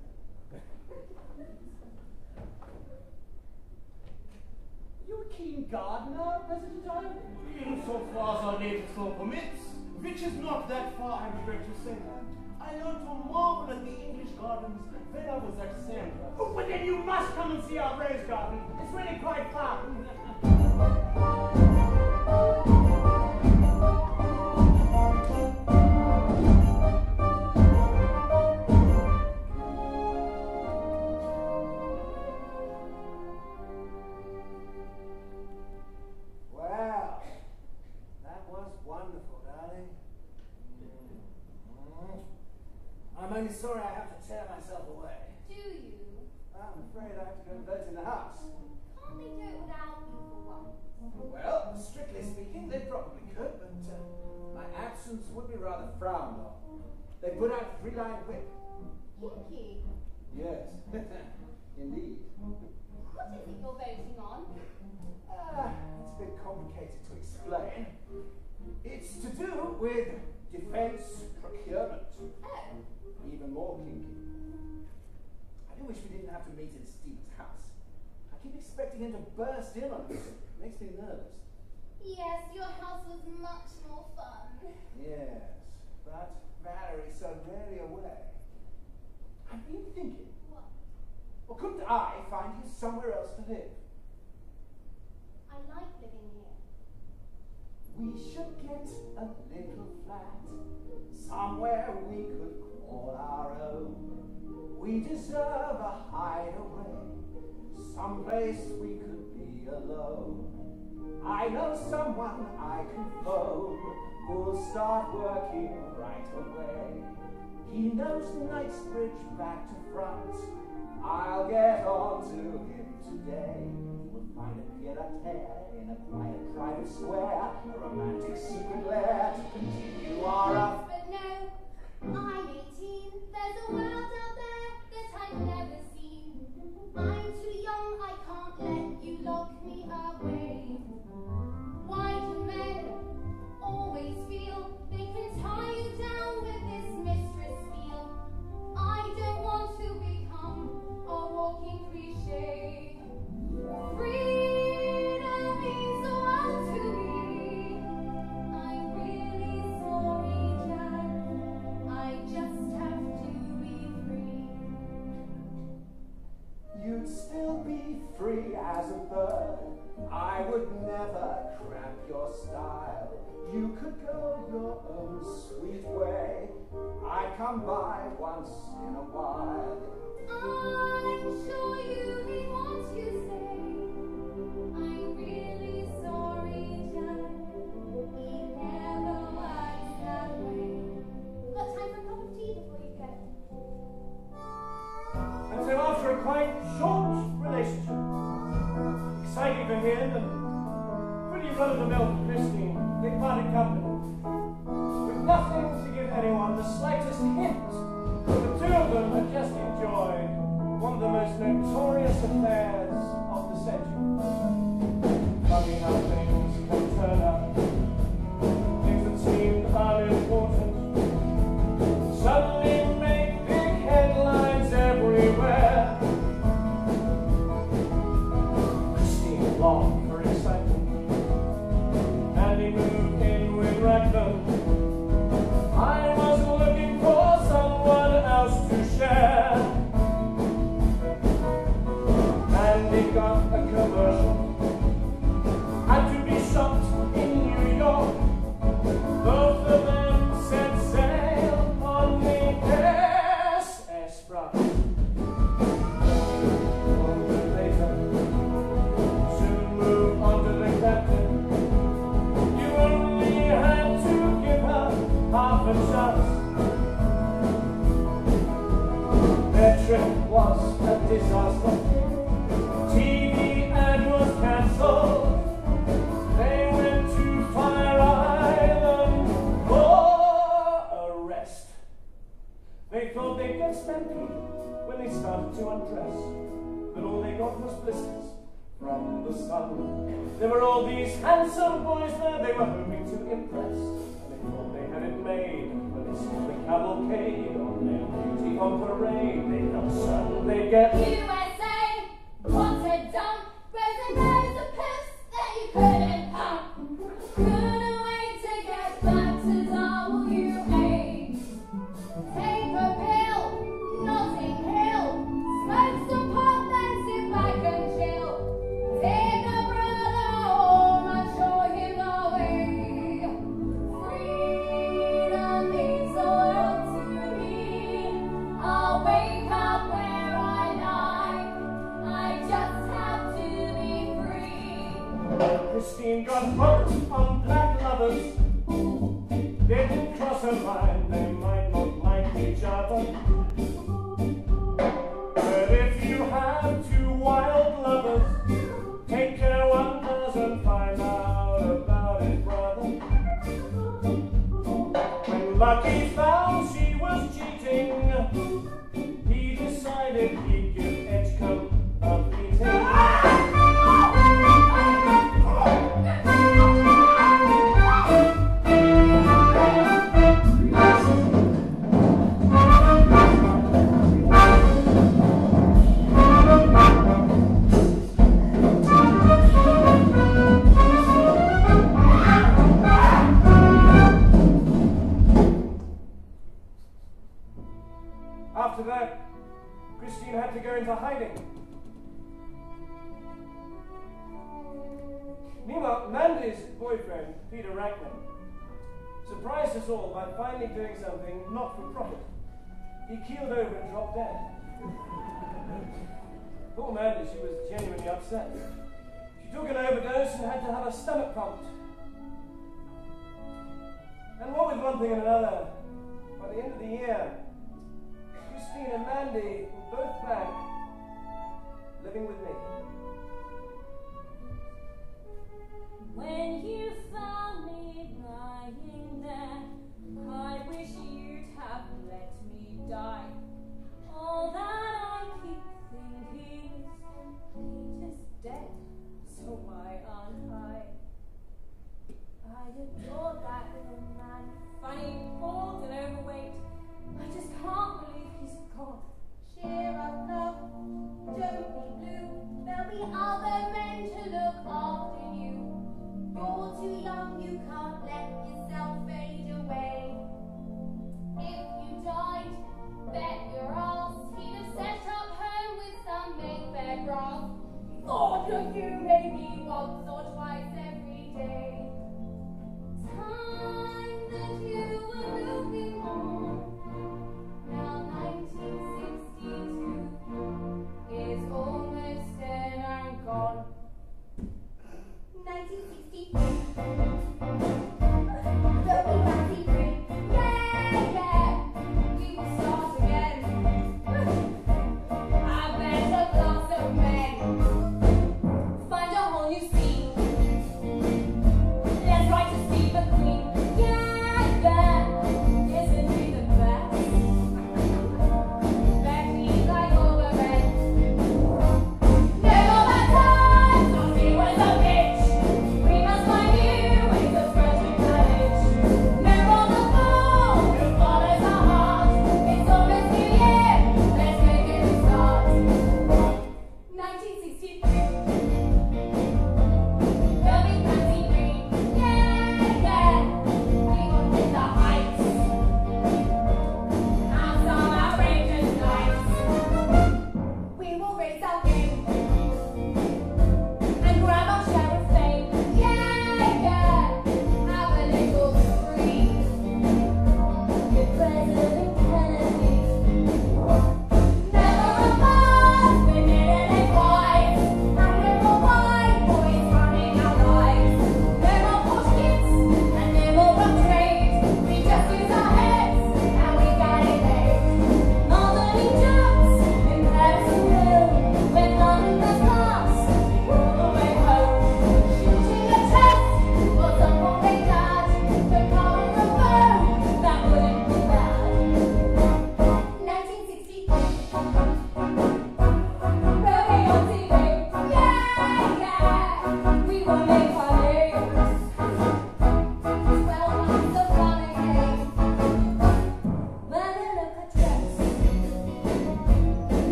[SPEAKER 3] You're a keen
[SPEAKER 2] gardener, President Iron?
[SPEAKER 3] Insofar as our native law permits, which is not that far, I regret to say. I learned to marvel at the English gardens when I was at Sandra.
[SPEAKER 2] Oh, but then you must come and see our rose garden. It's really quite fun. Well, that was wonderful, darling. I'm only sorry I have to tear myself away.
[SPEAKER 4] Do you?
[SPEAKER 2] I'm afraid I have to go and vote in the House.
[SPEAKER 4] Can't they do it without you for once?
[SPEAKER 2] Well, strictly speaking, they probably could, but my absence would be rather frowned on. They put out a 3-line whip.
[SPEAKER 4] Kinky.
[SPEAKER 2] Yes, indeed.
[SPEAKER 4] What is it you're voting on?
[SPEAKER 2] It's a bit complicated to explain. It's to do with defense procurement.
[SPEAKER 4] Oh.
[SPEAKER 2] Even more kinky. I do wish we didn't have to meet in Steve's house. I keep expecting him to burst in on us. It makes me nervous.
[SPEAKER 4] Yes, your house was much more fun.
[SPEAKER 2] Yes, but Valerie's so rarely away. I've been thinking,
[SPEAKER 4] What?
[SPEAKER 2] well, couldn't I find you somewhere else to live?
[SPEAKER 4] I like living here.
[SPEAKER 2] We should get a little flat, somewhere we could call our own. We deserve a hideaway, someplace we could be alone. I know someone I can phone who'll start working right away. He knows Knightsbridge back to front. I'll get on to him today. We'll find a pied-à-terre in a quiet private square, a romantic secret lair to continue our up.
[SPEAKER 4] But no, I'm 18. There's a world out there that I've never seen. I'm too young, I can't let you lock me away. Why do men always feel they can tie you down with this mistress feel? I don't want to become a walking cliche. Freedom means the world to me. I'm really sorry, Jack. I just have to be free.
[SPEAKER 2] You'd still be free as a bird. I would never cramp your style. You could go your own sweet way. I'd come by once in a while.
[SPEAKER 4] I'm sure you mean what you say. I'm really sorry, Jack. It never works that way. Got time for a cup of tea before you go?
[SPEAKER 2] And so after a quite short relationship, exciting for him and pretty run-of-the-mill for Christine, they parted company, with nothing to give anyone the slightest hint. The two of them had just enjoyed one of the most notorious affairs of the century. Funny how things can turn out. Things that seemed unimportant suddenly make big headlines everywhere. Christine longed for excitement, and he moved in with Raglan. I was looking for someone else to share, and he got a commercial. Had to be shot in New York. Both of them set sail on the SS Rock. A bit later, soon moved on to the captain. You only had to give her half a chance. Their trip was a disaster. TV ad was cancelled. They went to Fire Island for a rest. They thought they'd get spanky when they started to undress, but all they got was blisters from the sun. There were all these handsome boys there they were hoping to impress, and they thought they had it made when they saw the cavalcade on their beauty on parade. They felt certain they'd get
[SPEAKER 4] USA, what a dump. Rosa Rose a puss, there you
[SPEAKER 2] But he found she was cheating. He decided he'd give Edgecombe a beating. After that, Christine had to go into hiding. Meanwhile, Mandy's boyfriend, Peter Rackman, surprised us all by finally doing something not for profit. He keeled over and dropped dead. Poor Mandy, she was genuinely upset. She took an overdose and had to have her stomach pumped. And what with one thing and another, by the end of the year, Christine and Mandy were both back, living with me.
[SPEAKER 10] When you found me lying there, I wish you'd have let me die. All that I keep thinking is Peter's dead, so why aren't I? I adored that little man, funny, bald and overweight. I just can't believe he's gone.
[SPEAKER 6] She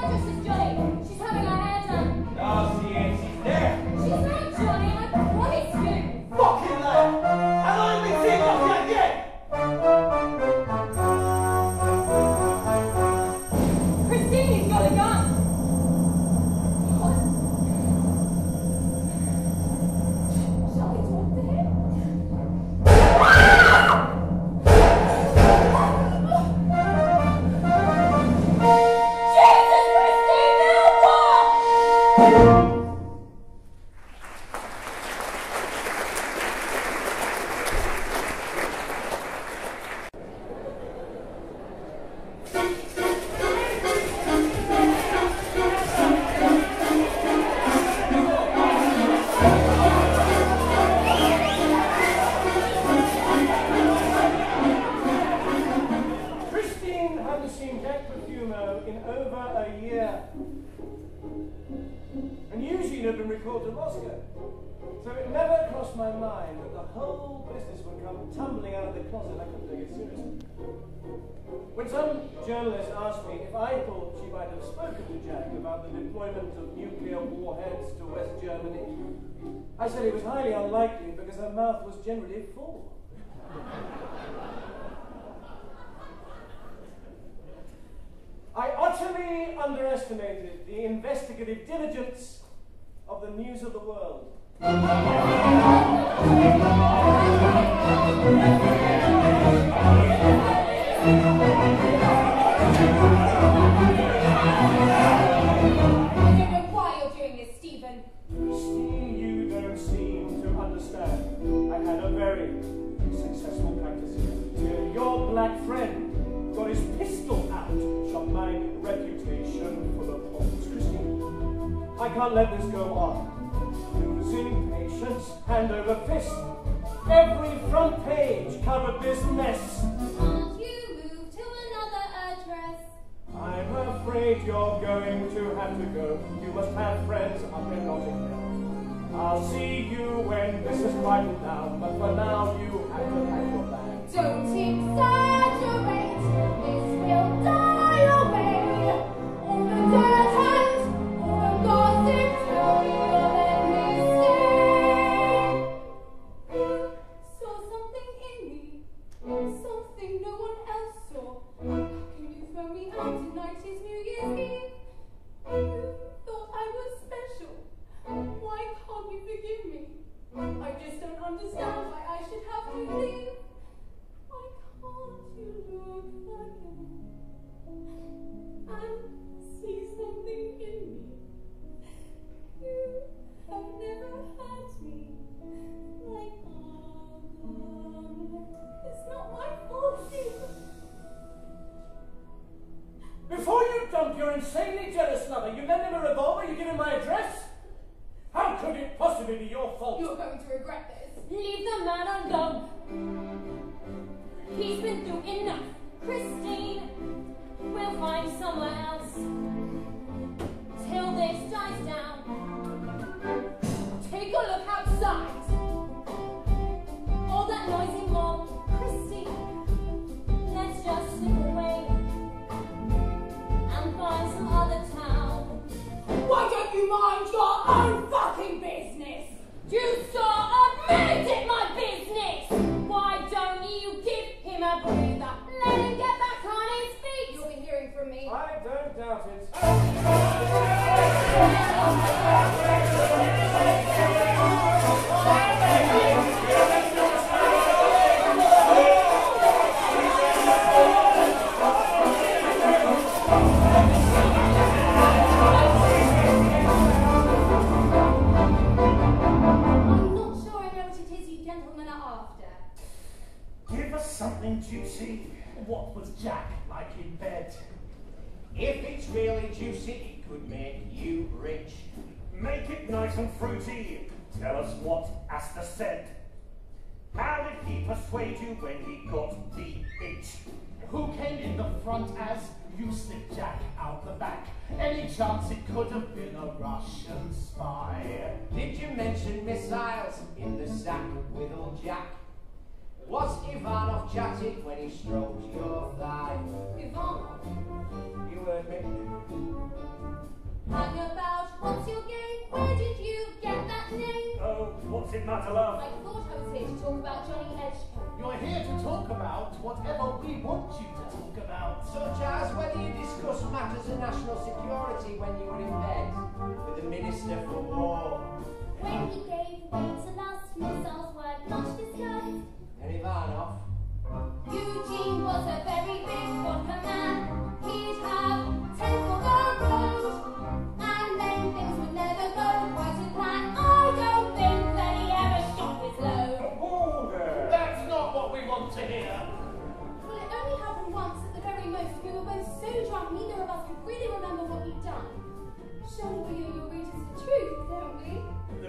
[SPEAKER 10] hairdresser's Johnny. She's having her hair done.
[SPEAKER 3] No, she ain't. She's there.
[SPEAKER 10] She's not Johnny, I promise you.
[SPEAKER 3] Fucking liar. I've only been seeing nothing again.
[SPEAKER 10] Christine's got a gun. What? Shall we talk to him? Jesus, Christine, now what?
[SPEAKER 2] Christine hadn't seen Jack Profumo in over a year. And Eugene had been recalled to Moscow. So it never crossed my mind that the whole business would come tumbling out of the closet. I couldn't take it seriously. When some journalist asked me if I thought she might have spoken to Jack about the deployment of nuclear warheads to West Germany, I said it was highly unlikely because her mouth was generally full. I utterly underestimated the investigative diligence of the News of the World.
[SPEAKER 10] I don't know why you're doing this, Stephen.
[SPEAKER 2] Christine, you don't seem to understand. I had a very successful practice here. Your black friend got his pistol out, shot my reputation full of holes. Christine, I can't let this go on. Losing patience, hand over fist. Every front page covered this mess.
[SPEAKER 10] Can't you move to another address?
[SPEAKER 2] I'm afraid you're going to have to go. You must have friends up in Notting Hill. I'll see you when this is quieted down, but for now you have to pack your bags.
[SPEAKER 10] Don't exaggerate, this will die away. All the dirt and all the gossip tell me you'll let me stay. You saw something in me, something no one else saw. How can you throw me out tonight is New Year's Eve? You thought I was special. Why can't you forgive me? I just don't understand why I should have to leave. Why can't you look again and see something in me? You have never had me like it's not my fault, Stephen.
[SPEAKER 2] Before you dump your insanely jealous lover, you lend him a revolver, you give him my address? How could it possibly be your fault?
[SPEAKER 10] You're going to regret this. Leave the man alone. He's been through enough. Christine, we'll find somewhere else. Till this dies down. Take a look outside. All that noisy mob. Christine, let's just slip away and find some other town. Why don't you mind your own fucking business? You saw admit it, my business! Why don't you give him a breather? Let him get back on his feet! You'll be hearing from me.
[SPEAKER 2] I don't doubt it.
[SPEAKER 10] I'm not sure I know what it is you gentlemen are after.
[SPEAKER 5] Give us something juicy. What was Jack like in bed?
[SPEAKER 3] If it's really juicy, it could make you rich.
[SPEAKER 5] Make it nice and fruity. Tell us what Asta said. How did he persuade you when he got the itch? Who came in the front as you slipped Jack out the back? Any chance it could have been a Russian spy?
[SPEAKER 3] Did you mention missiles in the sack with old Jack? Was Ivanov chatting when he stroked your thigh?
[SPEAKER 10] Ivanov?
[SPEAKER 2] You admit
[SPEAKER 5] it matter, love?
[SPEAKER 10] I thought I was here to talk about Johnny Edgecombe.
[SPEAKER 3] You're here to talk about whatever we want you to talk about.
[SPEAKER 12] Such as whether you discuss matters of national security when you were in bed with the Minister for War.
[SPEAKER 4] When he gave way to lust, missiles were not discussed.
[SPEAKER 12] And Ivanov.
[SPEAKER 4] Eugene was a very big vodka man. He'd have 10 for the road, and then things would never go quite to plan. I don't think that he ever shot his load.
[SPEAKER 5] Whoa there!
[SPEAKER 3] That's not what we want to hear.
[SPEAKER 10] Well, it only happened once at the very most. We were both so drunk, neither of us could really remember what we'd done. Surely we owe your readers the truth, don't we?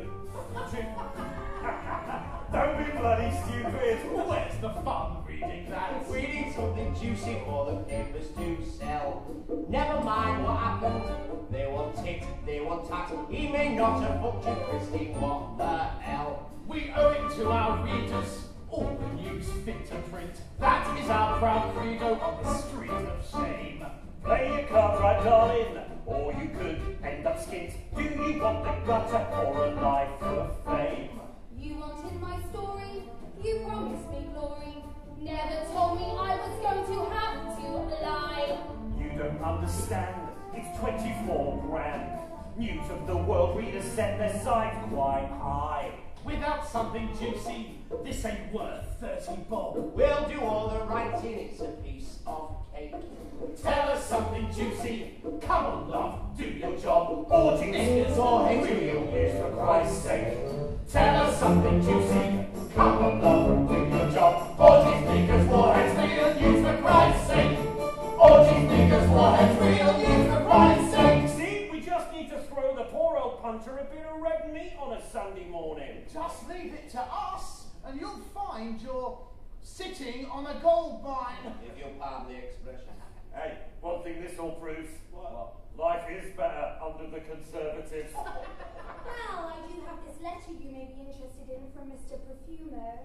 [SPEAKER 5] Don't be bloody stupid!
[SPEAKER 3] Where's the fun reading that?
[SPEAKER 12] Reading something juicy for the papers to sell. Never mind what happened. They want tit, they want tat. He may not have fucked you, Christine. What the hell?
[SPEAKER 3] We owe it to our readers. All the news fit to print. That is our proud credo on the street of shame.
[SPEAKER 5] Play your cards right, darling, or you could end up skint. Do you want the gutter or a life full of fame?
[SPEAKER 10] You wanted my story, you promised me glory, never told me I was going to have to lie.
[SPEAKER 5] You don't understand, it's 24 grand. News of the world readers set their sights quite high.
[SPEAKER 3] Without something juicy, this ain't worth 30 bob.
[SPEAKER 12] We'll do all the writing. It's a piece of cake.
[SPEAKER 3] Tell us something juicy. Come on, love, do your job.
[SPEAKER 5] Orgies,
[SPEAKER 12] Niggas or
[SPEAKER 5] real news for Christ's sake.
[SPEAKER 3] Tell us something juicy.
[SPEAKER 5] Come on, love, do your job.
[SPEAKER 3] Orgies, niggas, warheads, real news for Christ's sake. Orgies, niggas, warheads, real news for Christ's sake.
[SPEAKER 5] See, we just need to throw the poor old punter a bit of red meat on a Sunday morning.
[SPEAKER 3] Just leave it to us, and you'll find you're sitting on a gold mine.
[SPEAKER 12] If you'll pardon the expression.
[SPEAKER 5] Hey, one thing this all proves.
[SPEAKER 12] What?
[SPEAKER 5] Life is better under the Conservatives.
[SPEAKER 10] Well, I do have this letter you may be interested in from Mr. Perfumer.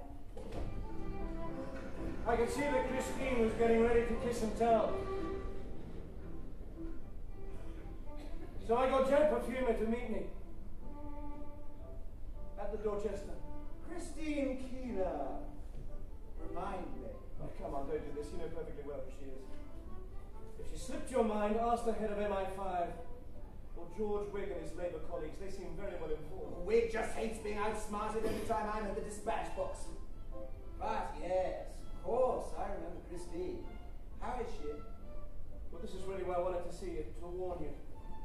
[SPEAKER 2] I could see that Christine was getting ready to kiss and tell. So I got Joe Perfumer to meet me at the Dorchester.
[SPEAKER 12] Christine Keener. Remind me.
[SPEAKER 2] Oh, come on, don't do this. You know perfectly well who she is. If she slipped your mind, ask the head of MI5 or George Wigg and his Labour colleagues. They seem very well informed.
[SPEAKER 12] Wig just hates being outsmarted every time I'm at the dispatch box. But yes, of course, I remember Christine. How is she?
[SPEAKER 2] Well, this is really why I wanted to see you, to warn you.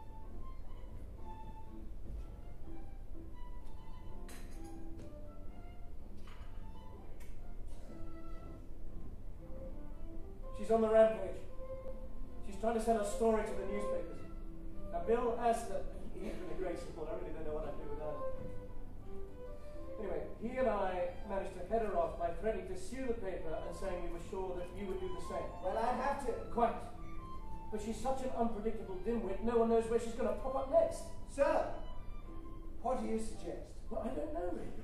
[SPEAKER 2] She's on the rampage. She's trying to sell a story to the newspapers. Now, Bill Astor, he's been a great support. I really don't know what I'd do without him. Anyway, he and I managed to head her off by threatening to sue the paper and saying we were sure that you would do the same.
[SPEAKER 12] Well, I'd have to.
[SPEAKER 2] Quite. But she's such an unpredictable dimwit, no one knows where she's going to pop up next.
[SPEAKER 12] Sir, what do you suggest?
[SPEAKER 2] Well, I don't know, really.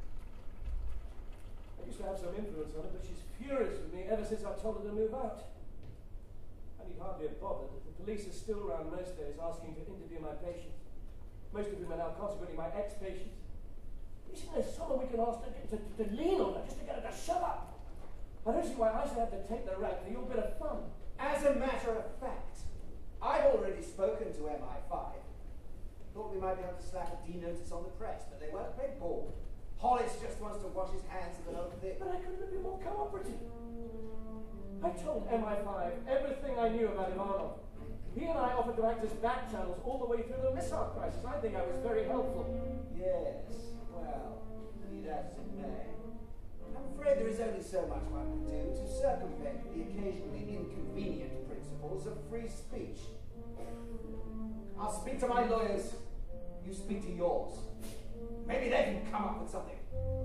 [SPEAKER 2] I used to have some influence on her, but she's furious with me ever since I told her to move out. I need hardly have bothered. The police are still around most days asking to interview my patients. Most of whom are now consequently my ex-patients. You see, there's someone we can ask to lean on her, just to get her to shut up. I don't see why I should have to take the rap for your bit of fun.
[SPEAKER 12] As a matter of fact, I've already spoken to MI5. Thought we might be able to slap a D-notice on the press, but they won't play ball. Hollis just wants to wash his hands of the whole thing.
[SPEAKER 2] But I couldn't have been more cooperative. I told MI5 everything I knew about Ivanov. He and I offered to act as back channels all the way through the missile crisis. I think I was very helpful.
[SPEAKER 12] Yes, well, be that as it may. I'm afraid there is only so much one can do to circumvent the occasionally inconvenient principles of free speech. I'll speak to my lawyers. You speak to yours. Maybe they can come up with something.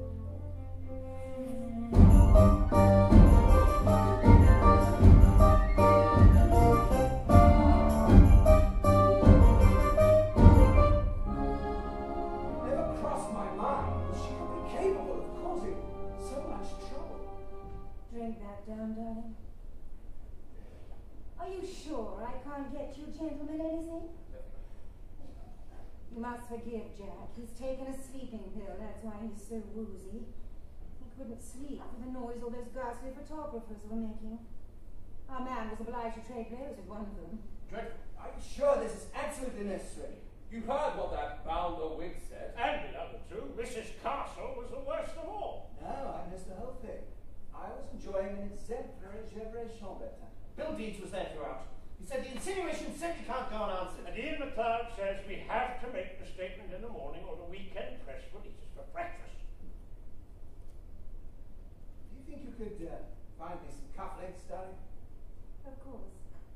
[SPEAKER 12] Never crossed my mind that she could be capable of causing so much trouble.
[SPEAKER 6] Drink that down, darling. Are you sure I can't get you gentlemen anything? You must forgive Jack. He's taken a sleeping pill. That's why he's so woozy. He couldn't sleep for the noise all those ghastly photographers were making. Our man was obliged to trade blows with one of them.
[SPEAKER 12] Dreadful. Are you sure this is absolutely necessary?
[SPEAKER 13] You heard what that bounder wig said.
[SPEAKER 5] And the other two, Mrs. Castle was the worst of all.
[SPEAKER 12] No, I missed the whole thing. I was enjoying an exemplary Gevrey Chambertin.
[SPEAKER 8] Bill Deeds was there throughout. He said the insinuation simply can't go unanswered.
[SPEAKER 5] And Ian McLeod says we have to make the statement in the morning or the weekend press release us for breakfast.
[SPEAKER 12] Do you think you could find me some cufflinks, darling?
[SPEAKER 6] Of course.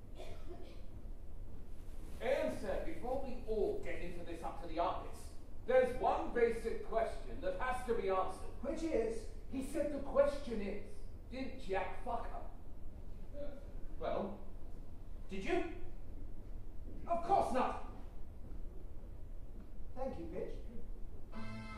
[SPEAKER 13] Ian said before we all get into this up to the armpits, there's one basic question that has to be answered.
[SPEAKER 12] Which is?
[SPEAKER 13] He said the question is, did Jack fuck her? Well, did you? Of course not.
[SPEAKER 12] Thank you, Pitch.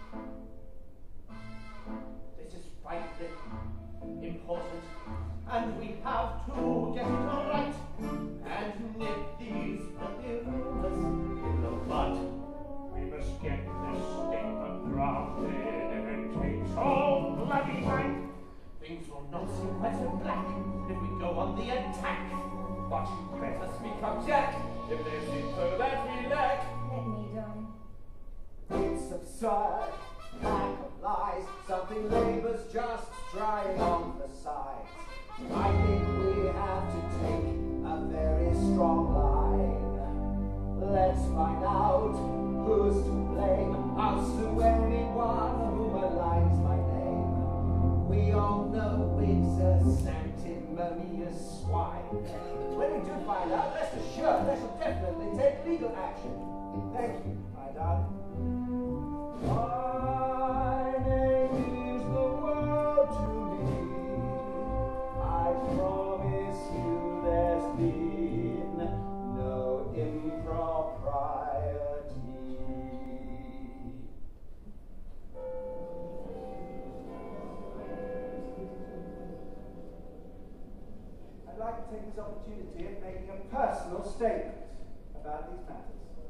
[SPEAKER 8] This is vitally important, and we have to get it all right and nip these filthy rumors in the bud.
[SPEAKER 5] We must get this statement drafted, and it takes all bloody time.
[SPEAKER 8] Things will not seem quite so black if we go on the attack.
[SPEAKER 13] But you better speak up, Jack, if there's info that we lack.
[SPEAKER 6] Let me, darling.
[SPEAKER 12] It's absurd, lack of lies, something labor's just trying on the sides. I think we have to take a very strong line. Let's find out who's to blame. I'll sue anyone who maligns my name. We all know Wig's a sanctimonious swine. When we do find out, rest assured they shall definitely take legal action. Thank you, my darling. My name is the world to me. I promise you there's been no impropriety. I'd like to take this opportunity of making a personal statement about these matters.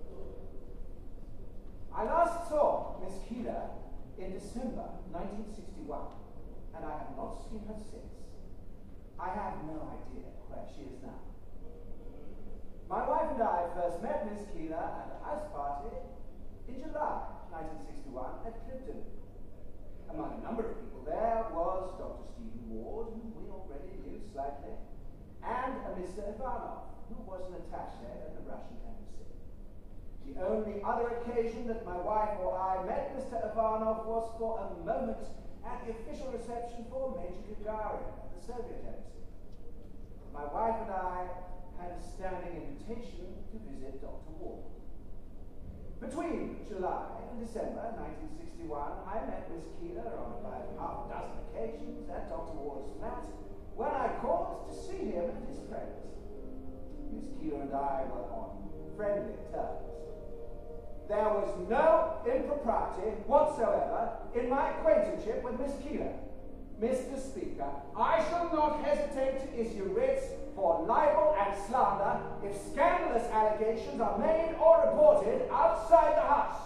[SPEAKER 12] I last saw Miss Keeler in December 1961, and I have not seen her since. I have no idea where she is now. My wife and I first met Miss Keeler at a house party in July 1961 at Clifton. Among a number of people there was Dr. Stephen Ward, whom we already knew slightly, and a Mr. Ivanov, who was an attaché at the Russian embassy. The only other occasion that my wife or I met Mr. Ivanov was for a moment at the official reception for Major Gagarin at the Soviet embassy. My wife and I had a standing invitation to visit Dr. Ward. Between July and December 1961, I met Miss Keeler on about half a dozen occasions at Dr. Ward's flat, when I called to see him and his friends. Miss Keeler and I were on friendly terms. There was no impropriety whatsoever in my acquaintanceship with Miss Keeler. Mr. Speaker, I shall not hesitate to issue writs for libel and slander if scandalous allegations are made or reported outside the House.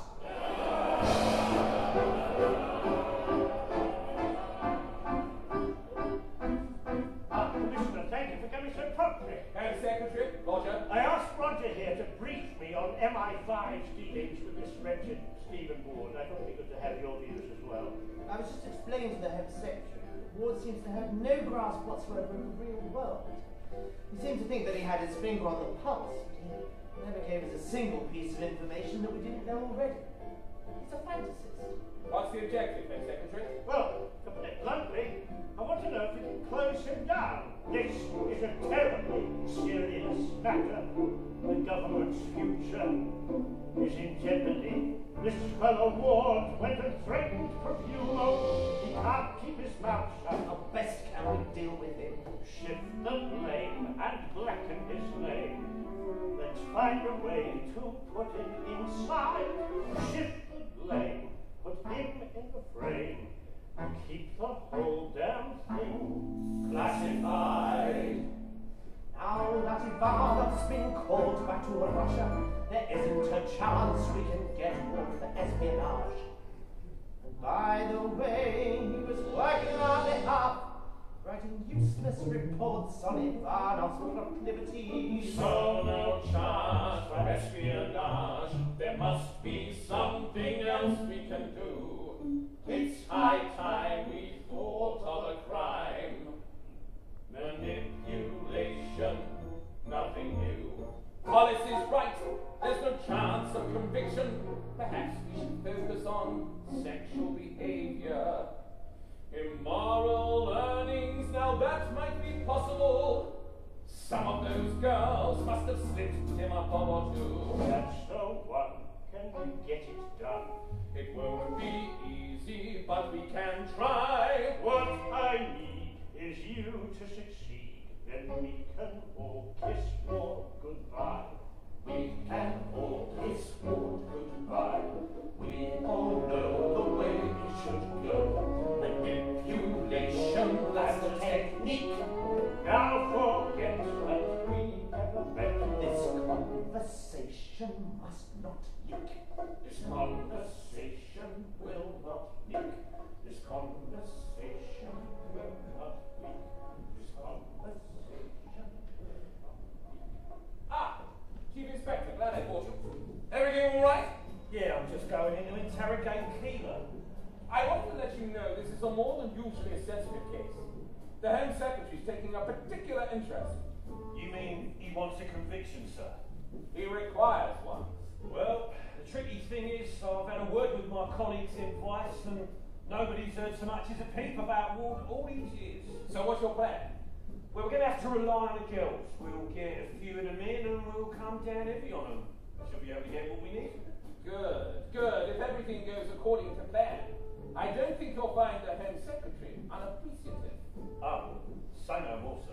[SPEAKER 5] Commissioner, thank you for coming so promptly.
[SPEAKER 13] And Secretary, Roger.
[SPEAKER 5] I asked Roger here to brief me on MI5's dealings with this wretched Stephen Ward. I thought it'd be good to have your views as well.
[SPEAKER 8] I was just explaining to the head secretary that Ward seems to have no grasp whatsoever of the real world. He seemed to think that he had his finger on the pulse, but he never gave us a single piece of information that we didn't know already. He's a fantasist.
[SPEAKER 13] What's the objective, then, Secretary?
[SPEAKER 5] Well, to put it bluntly, I want to know if we can close him down. This is a terribly serious matter. The government's future is in jeopardy. This fellow Ward went and threatened Profumo. He can't keep his mouth shut.
[SPEAKER 8] How best can we deal with him?
[SPEAKER 5] Shift the blame and blacken his name. Let's find a way to put him inside. Shift the blame, put him in the frame, and keep the whole damn thing classified.
[SPEAKER 8] Now that Ivanov's been called back to Russia, there isn't a chance we can get Ward for espionage. And by the way, he was working on our behalf, writing useless reports on Ivanov's proclivities.
[SPEAKER 3] So no charge for espionage. There must be something else we can do. It's high time we thought of a crime. Manipulation, nothing new. Policy's right. There's no chance of conviction. Perhaps we should focus on sexual behavior. Immoral earnings, now that might be possible. Some of those girls must have slipped him a bob or two.
[SPEAKER 5] That's the one. Can we get it done?
[SPEAKER 3] It won't be easy, but we can try.
[SPEAKER 5] What I need is you to succeed. Then we can all kiss Ward goodbye.
[SPEAKER 3] We can all kiss Ward goodbye. We all know the way it should go. Manipulation, that's the technique.
[SPEAKER 5] Now forget that we ever met.
[SPEAKER 8] This conversation must not leak.
[SPEAKER 3] This conversation will not leak. This conversation will not leak. This conversation will not leak. Ah! Chief Inspector, glad I caught you. Everything all right?
[SPEAKER 5] Yeah, I'm just going in to interrogate Keeler.
[SPEAKER 3] I want to let you know this is a more than usually sensitive case. The Home Secretary's taking a particular interest.
[SPEAKER 5] You mean he wants a conviction, sir?
[SPEAKER 3] He requires one.
[SPEAKER 5] Well, the tricky thing is, I've had a word with my colleagues in Vice, and nobody's heard so much as a peep about Ward all these years.
[SPEAKER 3] So what's your plan?
[SPEAKER 5] Well, we're going to have to rely on the girls. We'll get a few of them in, and we'll come down heavy on them. Should be able to get what we need.
[SPEAKER 3] Good, good. If everything goes according to plan, I don't think you'll find the Home Secretary unappreciative.
[SPEAKER 5] Oh, say no more, sir.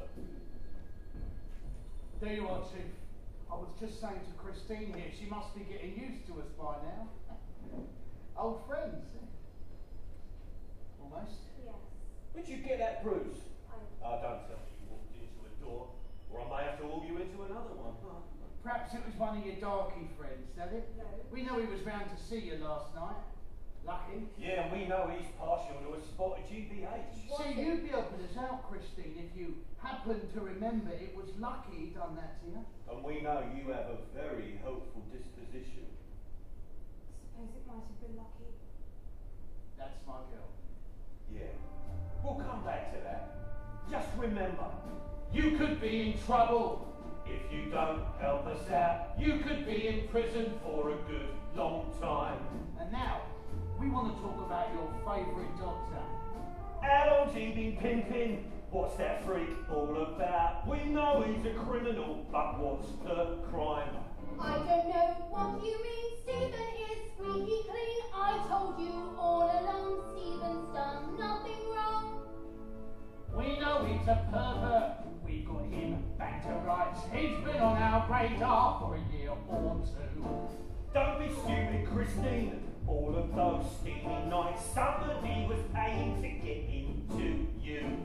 [SPEAKER 13] There you are, Chief. I was just saying to Christine here, she must be getting used to us by now. Old friends, eh? Almost.
[SPEAKER 6] Yes.
[SPEAKER 5] Where'd you get that bruise?
[SPEAKER 6] I
[SPEAKER 5] Don't tell me you walked into a door, or I may have to haul you into another one.
[SPEAKER 13] Perhaps it was one of your darky friends, did it?
[SPEAKER 6] No.
[SPEAKER 13] We know he was round to see you last night. Lucky.
[SPEAKER 5] Yeah, we know he's partial to a spot of GBH.
[SPEAKER 13] See, you'd be helping us out, Christine, if you happen to remember it was Lucky he done that to you.
[SPEAKER 5] And we know you have a very hopeful disposition.
[SPEAKER 6] suppose it might have been Lucky.
[SPEAKER 13] That's my girl.
[SPEAKER 5] Yeah. We'll come back to that. Just remember,
[SPEAKER 3] You could be in trouble.
[SPEAKER 5] if you don't help us out,
[SPEAKER 3] You could be in prison.
[SPEAKER 5] for a good long time.
[SPEAKER 13] And now, we want to talk about your favourite doctor.
[SPEAKER 5] How long's he been pimping? What's that freak all about? We know he's a criminal, but what's the crime?
[SPEAKER 10] I don't know what you mean. Stephen is squeaky clean. I told you all along. Stephen's done nothing wrong.
[SPEAKER 13] We know he's a pervert. We got him back to rights. He's been on our radar for a year or two.
[SPEAKER 5] Don't be stupid, Christine. All of those steamy nights, somebody was paying to get into you.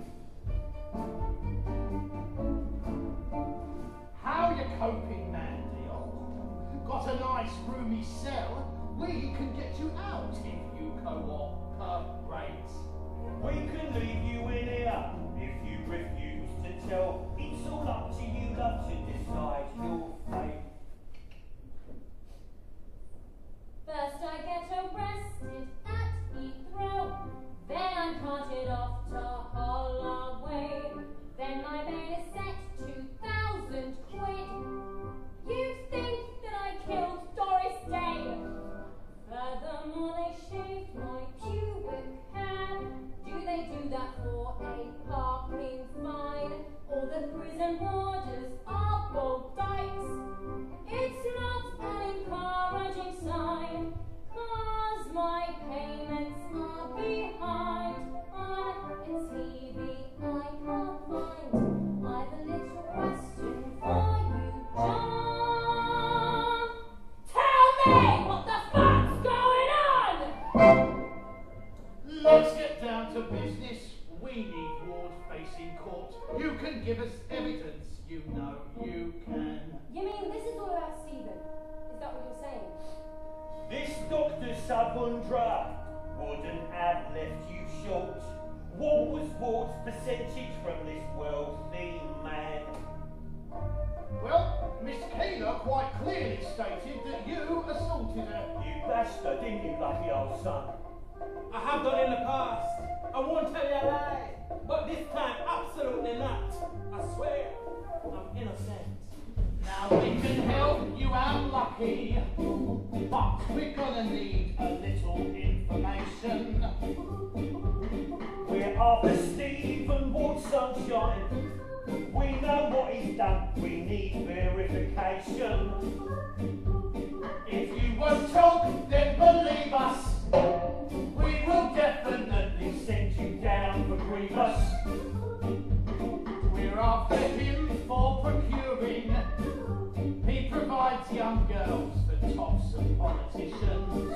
[SPEAKER 13] How you coping, Mandy? Got a nice roomy cell? We can get you out if you cooperate.
[SPEAKER 5] We can leave you in here if you refuse to tell. It's all up to you, love, to decide your fate.
[SPEAKER 10] First I get arrested at Heathrow, then I'm carted off to Holloway, then my bail is set 2,000 quid. You'd think that I killed Doris Day. Furthermore, they shaved my pubic hair. Do they do that for a parking fine? All the prison warders are bold dykes. It's not an encouraging sign, 'cause my payments are behind. On TV I can't find. I've a little question for you, John. Tell me what the fuck's going on!
[SPEAKER 13] Let's get down to business. We need Ward facing court. You can give us evidence. You know you can.
[SPEAKER 6] You mean this is all about Stephen? Is that what you're saying?
[SPEAKER 5] Dr. Savundra wouldn't have left you short. What was Ward's percentage from this wealthy man?
[SPEAKER 14] Well, Miss Keeler quite clearly stated that you assaulted her.
[SPEAKER 5] You bashed her, didn't you, lucky old son?
[SPEAKER 7] I have done in the past. I won't tell you a lie. But this time, absolutely not. I swear, I'm innocent.
[SPEAKER 14] Now we can help you out, Lucky, but we're gonna need a little information.
[SPEAKER 5] We're after Stephen Ward Sunshine. We know what he's done. We need verification.
[SPEAKER 14] If you won't talk, then believe us. We will definitely
[SPEAKER 5] Send you down for grievous.
[SPEAKER 14] We're after him for procuring. He provides young girls for tops of politicians.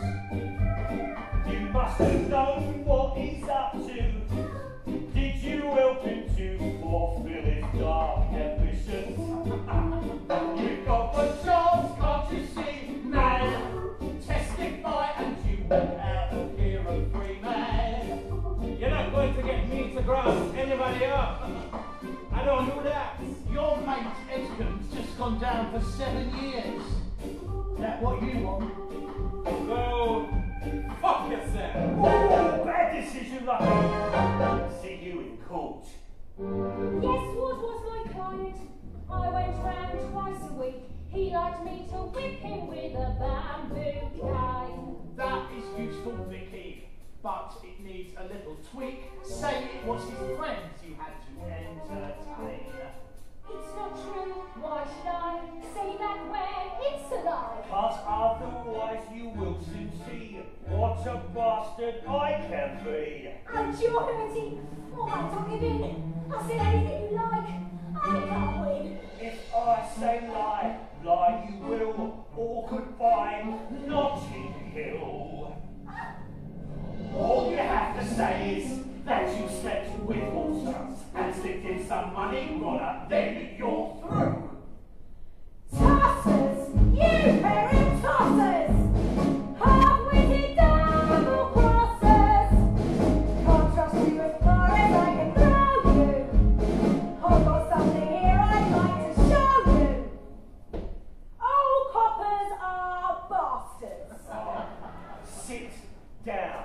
[SPEAKER 5] You must have known what he's up to. Did you help him to fulfill his dark ambitions?
[SPEAKER 14] You've got the chance, can't you see, man? Testify and you walk out of here a free man.
[SPEAKER 7] You're not going to get me to grass anybody up. I don't do that.
[SPEAKER 14] Your mate Edgecombe's just gone down for 7 years. Is that what you want?
[SPEAKER 7] Go fuck yourself.
[SPEAKER 5] Oh, bad decision, Lucky. See you in court.
[SPEAKER 10] Yes, Ward was my client. I went round twice a week. He liked me to whip him with a bamboo cane.
[SPEAKER 14] That is useful, Vicky, but it needs a little tweak. Say it was his friends you had to entertain.
[SPEAKER 10] It's not true. Why should I say that when it's a lie?
[SPEAKER 5] Cause otherwise you will soon see what a bastard I can be.
[SPEAKER 10] Oh, Georgie! All right, I'll give in. I'll say anything you like. I can't win.
[SPEAKER 5] If I say lie, lie you will, or goodbye, Notting Hill. All you have to say is that you slept with Allstars and slipped in some money, brother, then you're through.
[SPEAKER 10] Tossers! You pair of tossers! Half-witted double crossers! Can't trust you as far as I can throw you. I've got something here I'd like to show you. All coppers are bastards.
[SPEAKER 5] Sit down.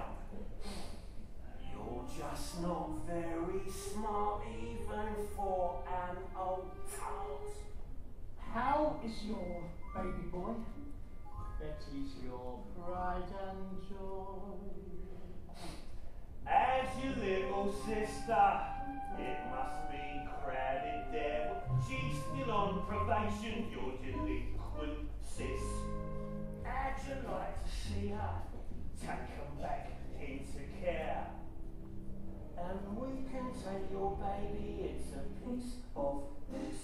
[SPEAKER 5] You're just not very smart even for an old tart.
[SPEAKER 14] How is your baby boy? Betty's your pride and joy.
[SPEAKER 5] As your little sister, it must be crowded there. She's still on probation, your delinquent sis. How'd you like to see her? Take her back into care. And we can take your baby, it's a piece of this.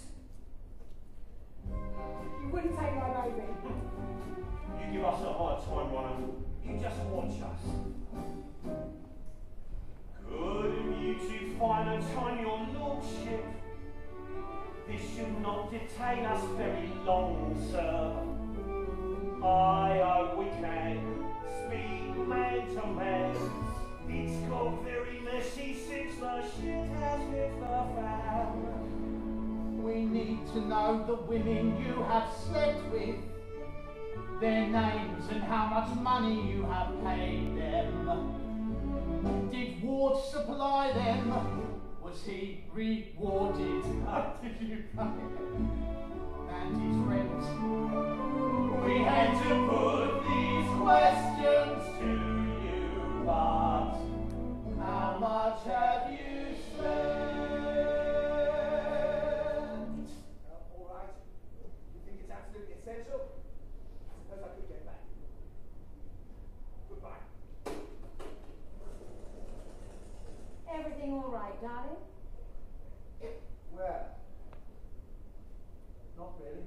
[SPEAKER 6] You wouldn't take my baby.
[SPEAKER 5] You give us a hard time, Ronald. You just watch us. Good of you to find a time, your lordship. This should not detain us very long, sir. I hope we can speak man to man. It's got very messy since the shit has hit the fan.
[SPEAKER 14] We need to know the women you have slept with, their names and how much money you have paid them. Did Ward supply them? Was he rewarded? Did you pay him? And his rent? We had to put these questions to you, but how much have you spent?
[SPEAKER 12] All right. You think it's absolutely essential? I suppose I could get back. Goodbye.
[SPEAKER 6] Everything all right, darling?
[SPEAKER 12] Well, not really.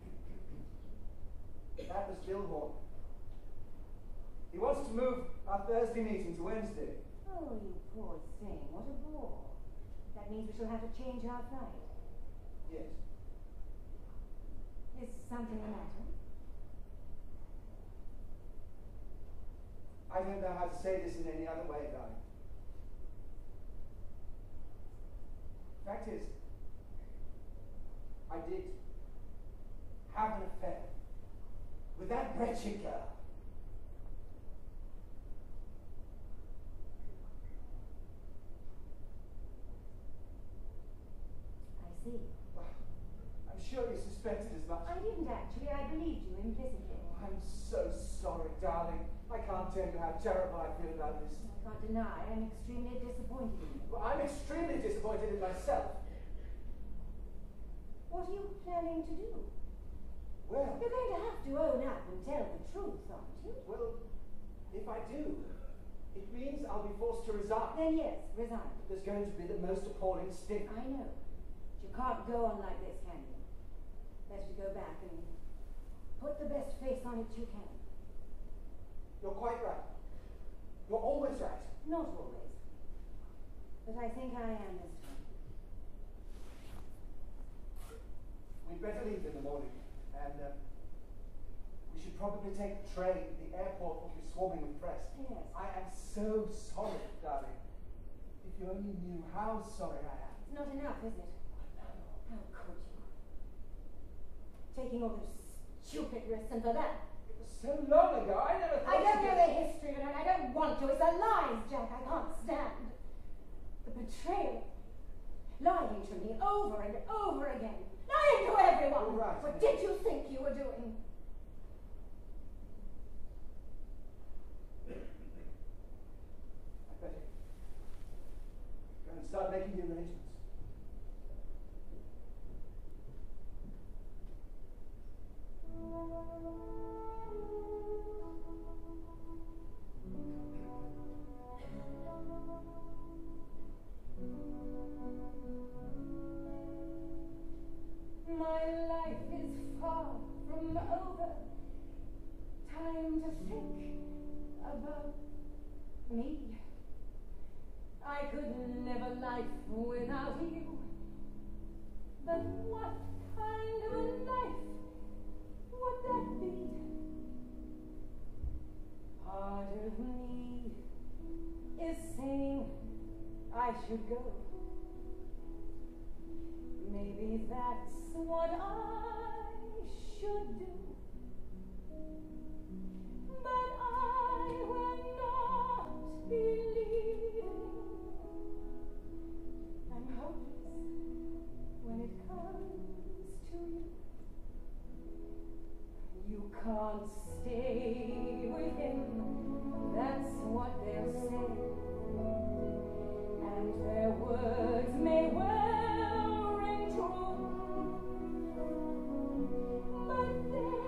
[SPEAKER 12] That was Gilhorn. He wants to move our Thursday meeting to Wednesday.
[SPEAKER 6] Oh, you poor thing. What a bore. That means we shall have to change our flight.
[SPEAKER 12] Yes.
[SPEAKER 6] Is something the matter?
[SPEAKER 12] I don't know how to say this in any other way, darling. Fact is, I did have an affair with that wretched girl.
[SPEAKER 6] I see.
[SPEAKER 12] Well, I'm sure you suspected as much.
[SPEAKER 6] I didn't actually. I believed you implicitly.
[SPEAKER 12] Oh, I'm so sorry, darling. I can't tell you how terrible I feel about this.
[SPEAKER 6] I can't deny I'm extremely disappointed in you.
[SPEAKER 12] Well, I'm extremely disappointed in myself.
[SPEAKER 6] What are you planning to do?
[SPEAKER 12] Well,
[SPEAKER 6] You're going to have to own up and tell the truth, aren't you?
[SPEAKER 12] well, if I do, it means I'll be forced to resign.
[SPEAKER 6] Then yes, resign.
[SPEAKER 12] There's going to be the most appalling stink.
[SPEAKER 6] I know. But you can't go on like this, can you? Better to go back and put the best face on it you can.
[SPEAKER 12] You're quite right. You're always right.
[SPEAKER 6] Not always. But I think I am this time.
[SPEAKER 12] We'd better leave in the morning, and we should probably take the train. The airport will be swarming with press.
[SPEAKER 6] Yes.
[SPEAKER 12] I am so sorry, darling. If you only knew how sorry I am.
[SPEAKER 6] It's not enough, is it? How could you? Taking all those stupid risks, and for that.
[SPEAKER 12] It was so long ago. I never thought.
[SPEAKER 6] I don't know the history of it, and I don't want to. It's the lies, Jack. I can't stand. The betrayal. Lying to me over and over again. Lying to everyone.
[SPEAKER 12] You're right.
[SPEAKER 6] What did you think you were doing?
[SPEAKER 12] I better go and start making the arrangements.
[SPEAKER 6] My life is far from over. Time to think about me. I could live a life without you. But what kind of a life would that be? Part of me is saying I should go. Maybe that's what I should do. But I will not be leaving. I'm hopeless when it comes to you. You can't stay with him, that's what they'll say. And their words may well ring true, but they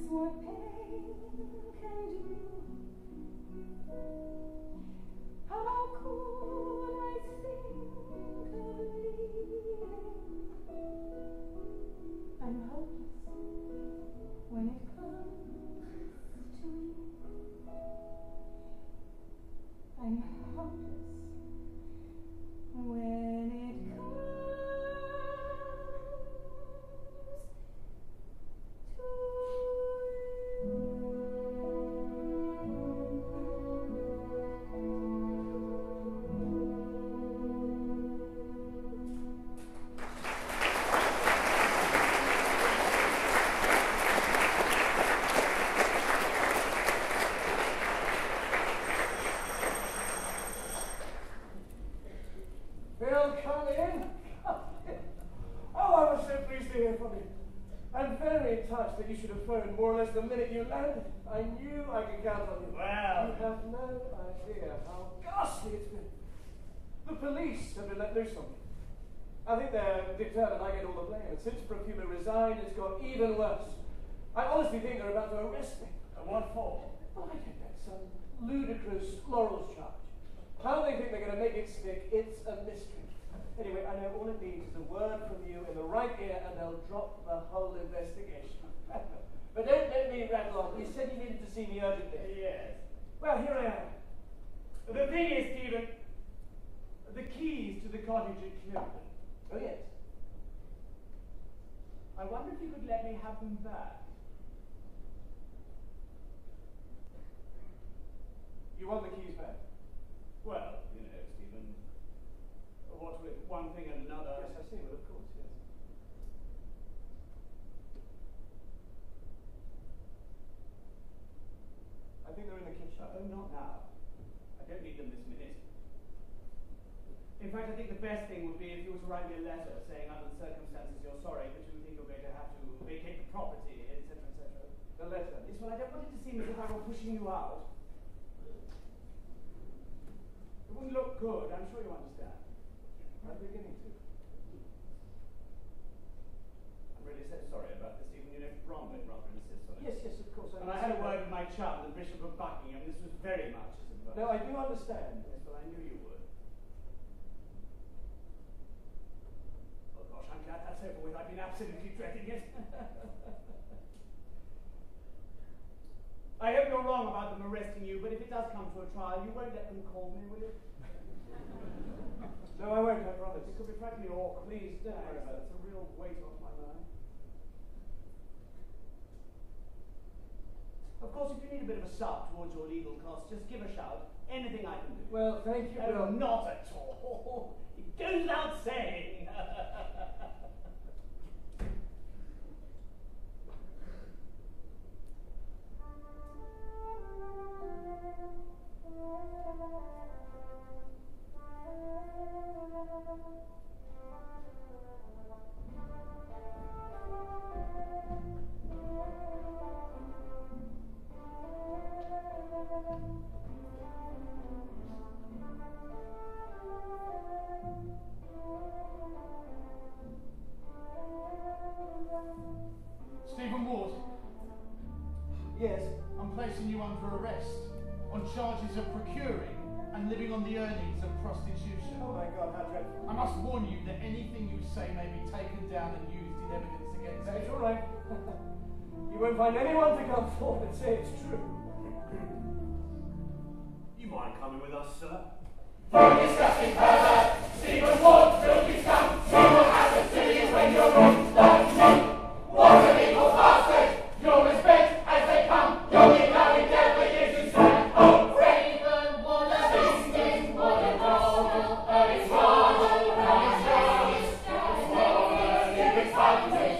[SPEAKER 6] what pain can do. How could I think of leaving? I'm hopeless when it comes to you. I'm hopeless when it comes to
[SPEAKER 2] Bill, come in. Oh, I was so pleased to hear from you. I'm very touched that you should have phoned more or less the minute you landed. I knew I could count on you.
[SPEAKER 5] Well.
[SPEAKER 2] You have no idea how ghastly it's been. The police have been let loose on me. I think they're determined I get all the blame, and since Profuma resigned, it's got even worse. I honestly think they're about to arrest me.
[SPEAKER 5] What for?
[SPEAKER 2] Oh, I don't know, some ludicrous morals charge. How they think they're going to make it stick, it's a mystery. Anyway, I know all it needs is a word from you in the right ear and they'll drop the whole investigation. But don't let me rattle on. You said you needed to see me urgently.
[SPEAKER 5] Yes.
[SPEAKER 2] Well, here I am.
[SPEAKER 5] The thing is, Stephen, the keys to the cottage at Clifton.
[SPEAKER 2] Oh, yes.
[SPEAKER 5] I wonder if you could let me have them back.
[SPEAKER 2] You want the keys back?
[SPEAKER 5] Well, you know, Stephen, what with one thing and another.
[SPEAKER 2] Yes, I see. Well, of course, yes. I think they're in the kitchen.
[SPEAKER 5] Oh, not now. I don't need them this minute. In fact, I think the best thing would be if you were to write me a letter saying under the circumstances you're sorry, but you think you're going to have to vacate the property, etc., etc.
[SPEAKER 2] The letter?
[SPEAKER 5] Yes, well, I don't want it to seem as if I were pushing you out. It wouldn't look good, I'm sure you understand.
[SPEAKER 2] I'm beginning to.
[SPEAKER 5] I'm really so sorry about this, Stephen. You know, Bromley rather insists on it.
[SPEAKER 2] Yes, yes, of course.
[SPEAKER 5] And I had a word with my chum, the Bishop of Buckingham. This was very much his advice.
[SPEAKER 2] No, I do understand.
[SPEAKER 5] Yes, well, I knew you would. Oh, gosh, I'm glad that's over with. I've been absolutely dreading it. I hope you're wrong about them arresting you, but if it does come to a trial, you won't let them call me, will you?
[SPEAKER 2] No, I won't, I promise.
[SPEAKER 5] It could be frightfully awkward.
[SPEAKER 2] Please, don't worry about it.
[SPEAKER 5] It's a real weight off my mind. Of course, if you need a bit of a sub towards your legal costs, just give a shout. Anything I can do.
[SPEAKER 2] Well, thank you,
[SPEAKER 5] Oh,
[SPEAKER 2] Bill.
[SPEAKER 5] not at all. It goes without saying.
[SPEAKER 14] Stephen Ward,
[SPEAKER 2] Yes.
[SPEAKER 14] I'm placing you under arrest on charges of procuring and living on the earnings of prostitution.
[SPEAKER 2] Oh my God, how dreadful.
[SPEAKER 14] I must warn you that anything you say may be taken down and used in evidence against
[SPEAKER 2] That's
[SPEAKER 14] you.
[SPEAKER 2] all right. You won't find anyone to come forward and say it's true.
[SPEAKER 7] You mind coming with us, sir?
[SPEAKER 9] You disgusting pervert! Stephen Ward, filthy scum! See what happens to you when you're in the sea! What an evil bastard! You'll respect as they come! You'll be going down for years to stand! Oh, Raven, Waller, Stephen, Waller, Roll, it's Roll, it's Roll,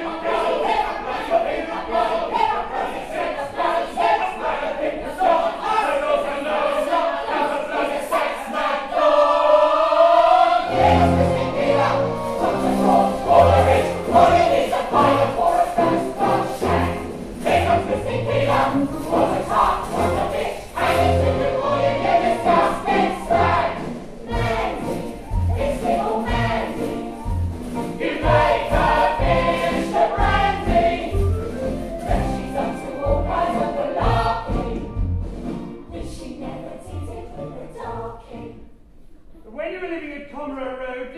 [SPEAKER 9] He's a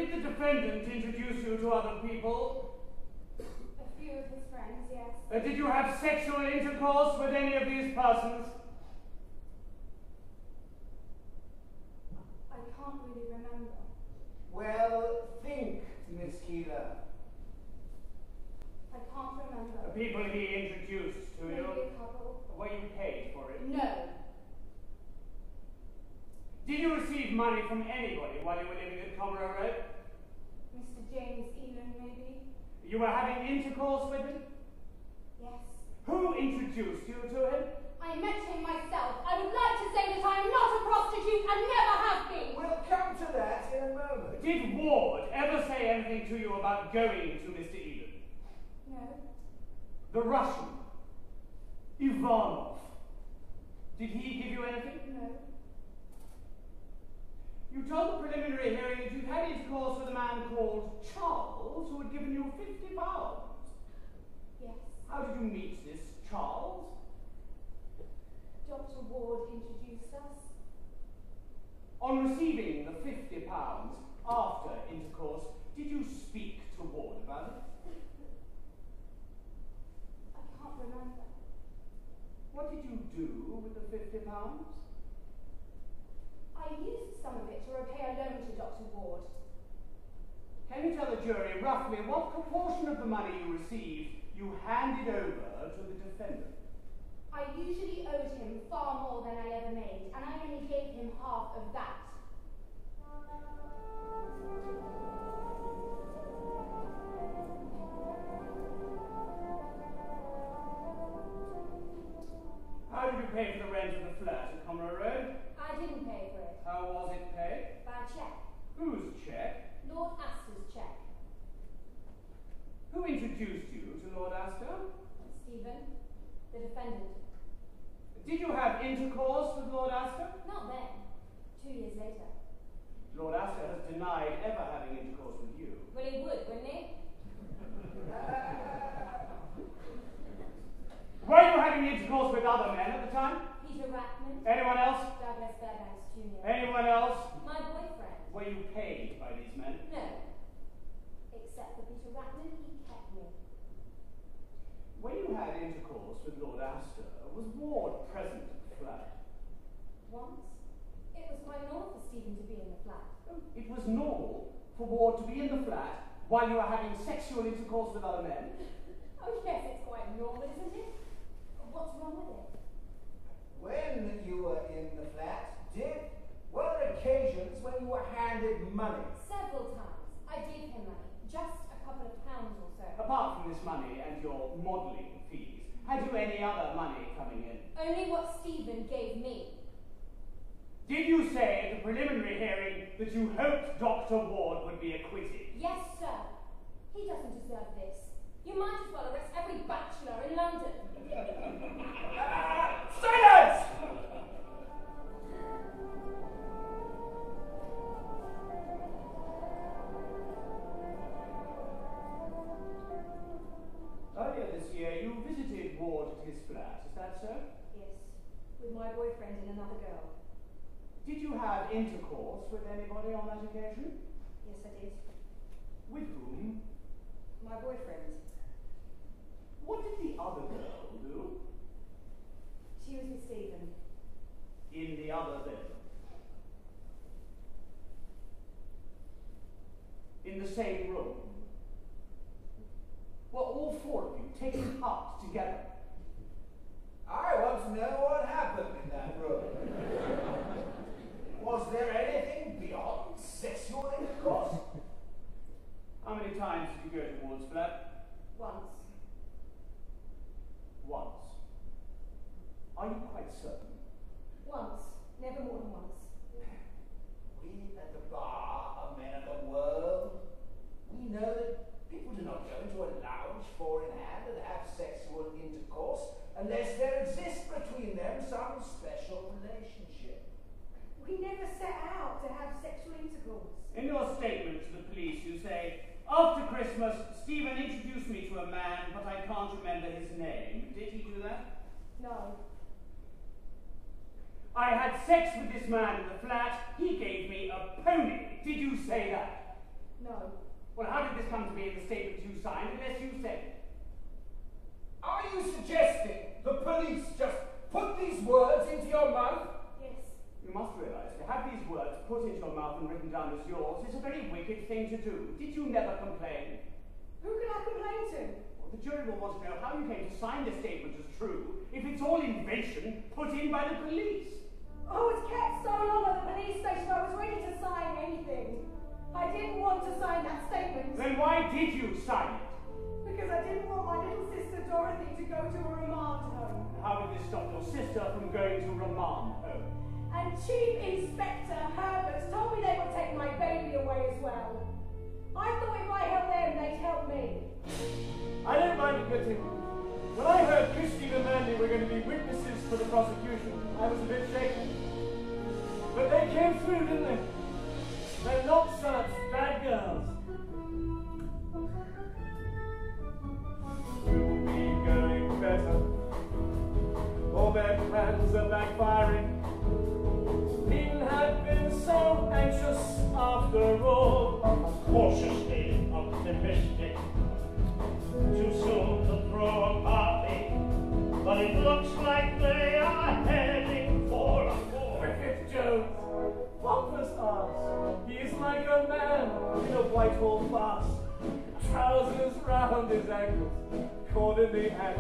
[SPEAKER 3] did the defendant introduce you to other people?
[SPEAKER 10] A few of his friends, yes.
[SPEAKER 3] Did you have sexual intercourse with any of these persons?
[SPEAKER 10] I can't really remember.
[SPEAKER 2] Well, think, Miss Keeler.
[SPEAKER 10] I can't remember.
[SPEAKER 3] The people he introduced to
[SPEAKER 10] Maybe
[SPEAKER 3] you?
[SPEAKER 10] a couple.
[SPEAKER 3] Were you paid for it?
[SPEAKER 10] No.
[SPEAKER 3] Did you receive money from anybody while you were living at Comrade Road?
[SPEAKER 10] Mr. James Elan, maybe?
[SPEAKER 3] You were having intercourse with him?
[SPEAKER 10] Yes.
[SPEAKER 3] Who introduced you to him?
[SPEAKER 10] I met him myself. I would like to say that I am not a prostitute and never have been.
[SPEAKER 12] We'll come to that in a moment.
[SPEAKER 3] Did Ward ever say anything to you about going to Mr. Elan?
[SPEAKER 10] No.
[SPEAKER 3] The Russian, Ivanov. Did he give you anything?
[SPEAKER 10] No.
[SPEAKER 3] You told the preliminary hearing that you'd had intercourse with a man called Charles who had given you £50.
[SPEAKER 10] Yes.
[SPEAKER 3] How did you meet this Charles?
[SPEAKER 10] Dr. Ward introduced us.
[SPEAKER 3] On receiving the £50 after intercourse, did you speak to Ward about it?
[SPEAKER 10] I can't remember.
[SPEAKER 3] What did you do with the £50?
[SPEAKER 10] I used some of it to repay a loan to Dr. Ward.
[SPEAKER 3] Can you tell the jury roughly what proportion of the money you received you handed over to the defendant?
[SPEAKER 10] I usually owed him far more than I ever made, and I only gave him half of that.
[SPEAKER 3] How did you pay for the rent of the flat at Comrade Road?
[SPEAKER 10] I didn't pay for it.
[SPEAKER 3] How was it paid?
[SPEAKER 10] By cheque.
[SPEAKER 3] Whose cheque?
[SPEAKER 10] Lord Astor's cheque.
[SPEAKER 3] Who introduced you to Lord Astor?
[SPEAKER 10] Stephen, the defendant.
[SPEAKER 3] Did you have intercourse with Lord Astor?
[SPEAKER 10] Not then. 2 years later.
[SPEAKER 3] Lord Astor has denied ever having intercourse with you.
[SPEAKER 10] Well, he would, wouldn't he?
[SPEAKER 3] Were you having intercourse with other men at the time?
[SPEAKER 10] Peter Ratman.
[SPEAKER 3] Anyone else?
[SPEAKER 10] Douglas Fairbanks Jr.
[SPEAKER 3] Anyone else?
[SPEAKER 10] My boyfriend.
[SPEAKER 3] Were you paid by these men?
[SPEAKER 10] No. Except for Peter Ratman, he kept me.
[SPEAKER 3] When you had intercourse with Lord Astor, was Ward present at the flat?
[SPEAKER 10] Once. It was quite normal for Stephen to be in the flat.
[SPEAKER 3] It was normal for Ward to be in the flat while you were having sexual intercourse with other men?
[SPEAKER 10] Oh yes, it's quite normal, isn't it? What's wrong with it?
[SPEAKER 12] When you were in the flat, were there occasions when you were handed money?
[SPEAKER 10] Several times. I gave him money. Just a couple of pounds or so.
[SPEAKER 3] Apart from this money and your modelling fees, had you any other money coming in?
[SPEAKER 10] Only what Stephen gave me.
[SPEAKER 3] Did you say at the preliminary hearing that you hoped Dr. Ward would be acquitted?
[SPEAKER 10] Yes, sir. He doesn't deserve this. You might as well arrest every bachelor in London.
[SPEAKER 3] Silence! Earlier this year, you visited Ward at his flat, is that so?
[SPEAKER 10] Yes, with my boyfriend and another girl.
[SPEAKER 3] Did you have intercourse with anybody on that occasion?
[SPEAKER 10] Yes, I did.
[SPEAKER 3] With whom?
[SPEAKER 10] My boyfriend.
[SPEAKER 3] What did the other girl do?
[SPEAKER 10] She was with Stephen.
[SPEAKER 3] In the other bedroom? In the same room? Were all four of you taken part together?
[SPEAKER 12] I want to know what happened in that room. Was there anything beyond sexual intercourse?
[SPEAKER 3] How many times did you go to Ward's flat?
[SPEAKER 10] Once.
[SPEAKER 3] Once. Are you quite certain?
[SPEAKER 10] Once. Never more than once.
[SPEAKER 12] We at the bar are men of the world. We know that people do not go into a lounge four in hand and have sexual intercourse unless there exists between them some special relationship.
[SPEAKER 6] We never set out to have sexual intercourse.
[SPEAKER 3] In your statement to the police, you say, after Christmas, Stephen introduced me to a man, but I can't remember his name. Did he do that?
[SPEAKER 10] No.
[SPEAKER 3] I had sex with this man in the flat. He gave me a pony. Did you say that?
[SPEAKER 6] No.
[SPEAKER 15] Well, how did this come to be in the statement you signed unless you said it?
[SPEAKER 13] Are you suggesting the police just put these words into your mouth?
[SPEAKER 6] Yes.
[SPEAKER 15] You must realize, to have these words put into your mouth and written down as yours is a very wicked thing to do. Did you never complain?
[SPEAKER 6] Who can I complain to?
[SPEAKER 15] Well, the jury will want to know how you came to sign this statement as true if it's all invention put in by the police.
[SPEAKER 6] I was kept so long at the police station I was ready to sign anything. I didn't want to sign that statement.
[SPEAKER 15] Then why did you sign it?
[SPEAKER 6] Because I didn't want my little sister Dorothy to go to a remand home.
[SPEAKER 15] How did this stop your sister from going to remand home?
[SPEAKER 6] And Chief Inspector Herbert told me they would take my baby away as well. I thought if I helped them, they'd help me.
[SPEAKER 2] I don't mind admitting, when I heard Christine and Mandy were going to be witnesses for the prosecution, I was a bit shaken. But they came through, didn't they? They're not such bad girls. Will be going better. All their plans are backfiring. Dean had been so anxious after all.
[SPEAKER 5] Cautiously optimistic. Too soon to throw a party, but it looks like they are heading for a fall.
[SPEAKER 2] Griffith Jones, pompous arse. He is like a man in a Whitehall farce. Trousers round his ankles, caught in the act.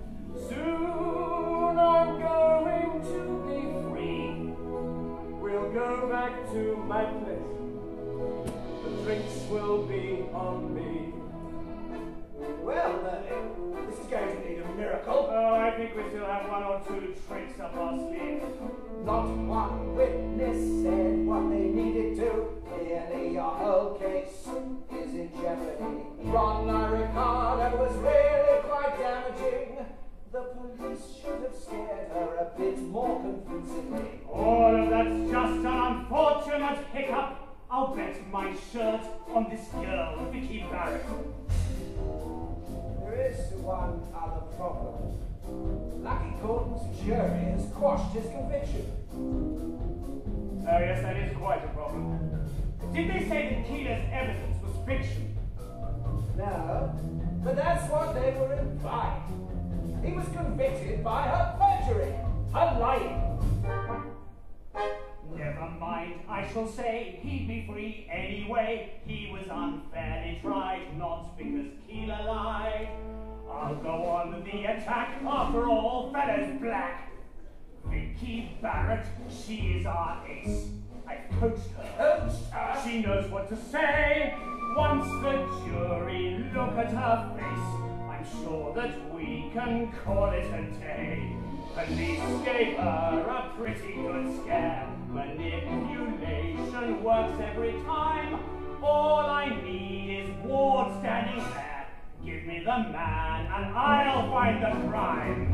[SPEAKER 2] Soon I'm going to be free. We'll go back to my place. The drinks will be on me.
[SPEAKER 13] Well, this is going to need a miracle.
[SPEAKER 15] Oh, I think we still have one or two tricks up our sleeve.
[SPEAKER 12] Not one witness said what they needed to. Clearly your whole case is in jeopardy. Ron Ricardo was really quite damaging. The police should have scared her a bit more convincingly.
[SPEAKER 15] All of that's just an unfortunate hiccup. I'll bet my shirt on this girl, Vicky Barrett.
[SPEAKER 12] There is one other problem. Lucky Gordon's jury has quashed his conviction.
[SPEAKER 15] Oh yes, that is quite a problem. Did they say that Keeler's evidence was fiction?
[SPEAKER 12] No, but that's what they were implying. He was convicted by her perjury, her lying.
[SPEAKER 15] Never mind, I shall say he'd be free anyway. He was unfairly tried, not because Keeler lied. I'll go on with the attack. After all, fella's black. Vicky Barrett, she is our ace. I've coached her. She knows what to say. Once the jury look at her face, I'm sure that we can call it a day. Police gave her a pretty good scare. Manipulation works every time. All I need is Ward standing there. Give me the man and I'll find the crime.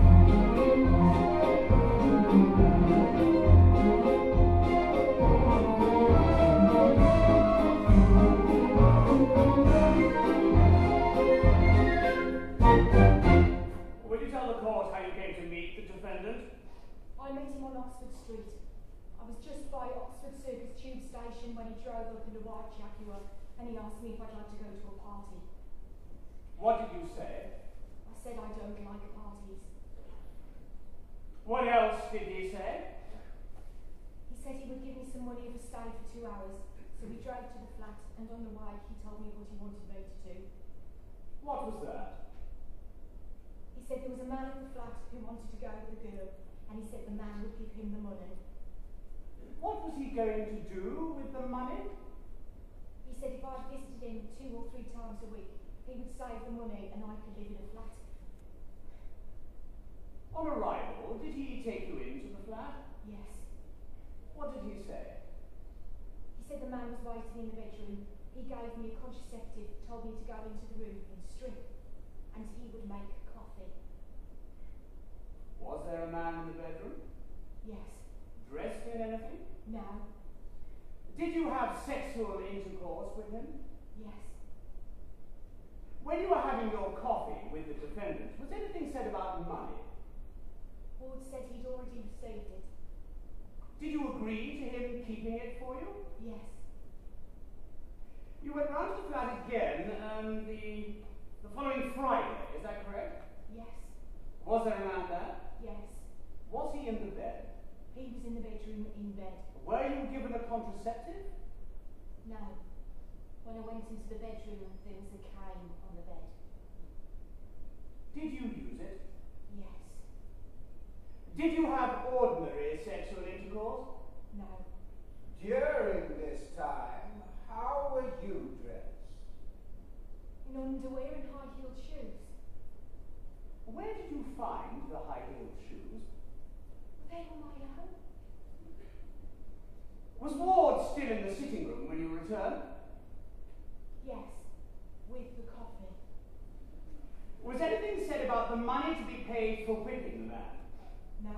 [SPEAKER 15] Will you tell the court how you came to meet the defendant?
[SPEAKER 6] I met him on Oxford Street. I was just by Oxford Circus tube station when he drove up in a white Jaguar and he asked me if I'd like to go to a party.
[SPEAKER 15] What did you say?
[SPEAKER 6] I said I don't like parties.
[SPEAKER 15] What else did he say?
[SPEAKER 6] He said he would give me some money for stay for 2 hours, so we drove to the flat and on the way he told me what he wanted me to do.
[SPEAKER 15] What was that?
[SPEAKER 6] He said there was a man in the flat who wanted to go with a girl and he said the man would give him the money.
[SPEAKER 15] What was he going to do with the money?
[SPEAKER 6] He said if I visited him 2 or 3 times a week, he would save the money and I could live in a flat.
[SPEAKER 15] On arrival, did he take you into the flat?
[SPEAKER 6] Yes.
[SPEAKER 15] What did he say?
[SPEAKER 6] He said the man was waiting in the bedroom. He gave me a contraceptive, told me to go into the room and strip, and he would make coffee.
[SPEAKER 15] Was there a man in the bedroom?
[SPEAKER 6] Yes.
[SPEAKER 15] Dressed in anything?
[SPEAKER 6] No.
[SPEAKER 15] Did you have sexual intercourse with him?
[SPEAKER 6] Yes.
[SPEAKER 15] When you were having your coffee with the defendant, was anything said about money?
[SPEAKER 6] Ward said he'd already received it.
[SPEAKER 15] Did you agree to him keeping it for you?
[SPEAKER 6] Yes.
[SPEAKER 15] You went round to the flat again the following Friday, is that correct?
[SPEAKER 6] Yes.
[SPEAKER 15] Was there a man there?
[SPEAKER 6] Yes.
[SPEAKER 15] Was he in the bed?
[SPEAKER 6] He was in the bedroom in bed.
[SPEAKER 15] Were you given a contraceptive?
[SPEAKER 6] No. When I went into the bedroom, there was a cane on the bed.
[SPEAKER 15] Did you use it?
[SPEAKER 6] Yes.
[SPEAKER 15] Did you have ordinary sexual intercourse?
[SPEAKER 6] No.
[SPEAKER 12] During this time, how were you dressed?
[SPEAKER 6] In underwear and high-heeled shoes.
[SPEAKER 15] Where did you find the high-heeled shoes?
[SPEAKER 6] They were my own.
[SPEAKER 15] Was Ward still in the sitting room when you returned?
[SPEAKER 6] Yes. With the coffee.
[SPEAKER 15] Was anything said about the money to be paid for whipping the man?
[SPEAKER 6] No.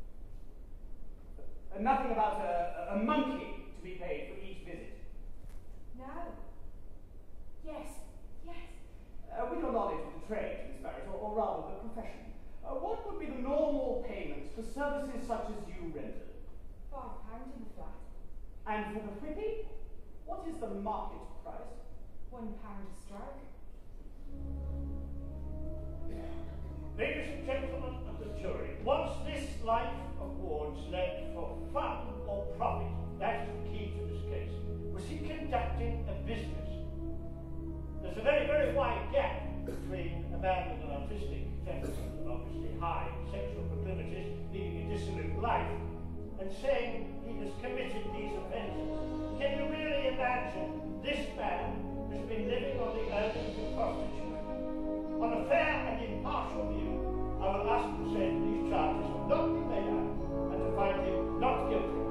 [SPEAKER 15] Nothing about a monkey to be paid for each visit?
[SPEAKER 6] No. Yes. Yes.
[SPEAKER 15] With your knowledge of the trade, Miss Barrett, or rather the profession, what would be the normal payment for services such as you rendered?
[SPEAKER 6] £5 in the flat.
[SPEAKER 15] And for the whipping, what is the market price?
[SPEAKER 6] £1 a stroke.
[SPEAKER 5] Ladies and gentlemen of the jury, was this life of Ward's led for fun or profit? That is the key to this case. Was he conducting a business? There's a very, very wide gap between a man with an artistic temperament and obviously high sexual proclivities, leading a dissolute life, and saying he has committed these offences. Can you really imagine this man has been living on the earnings of prostitution? On a fair and impartial view, I will ask to say that these charges have not been made out and to find him not guilty.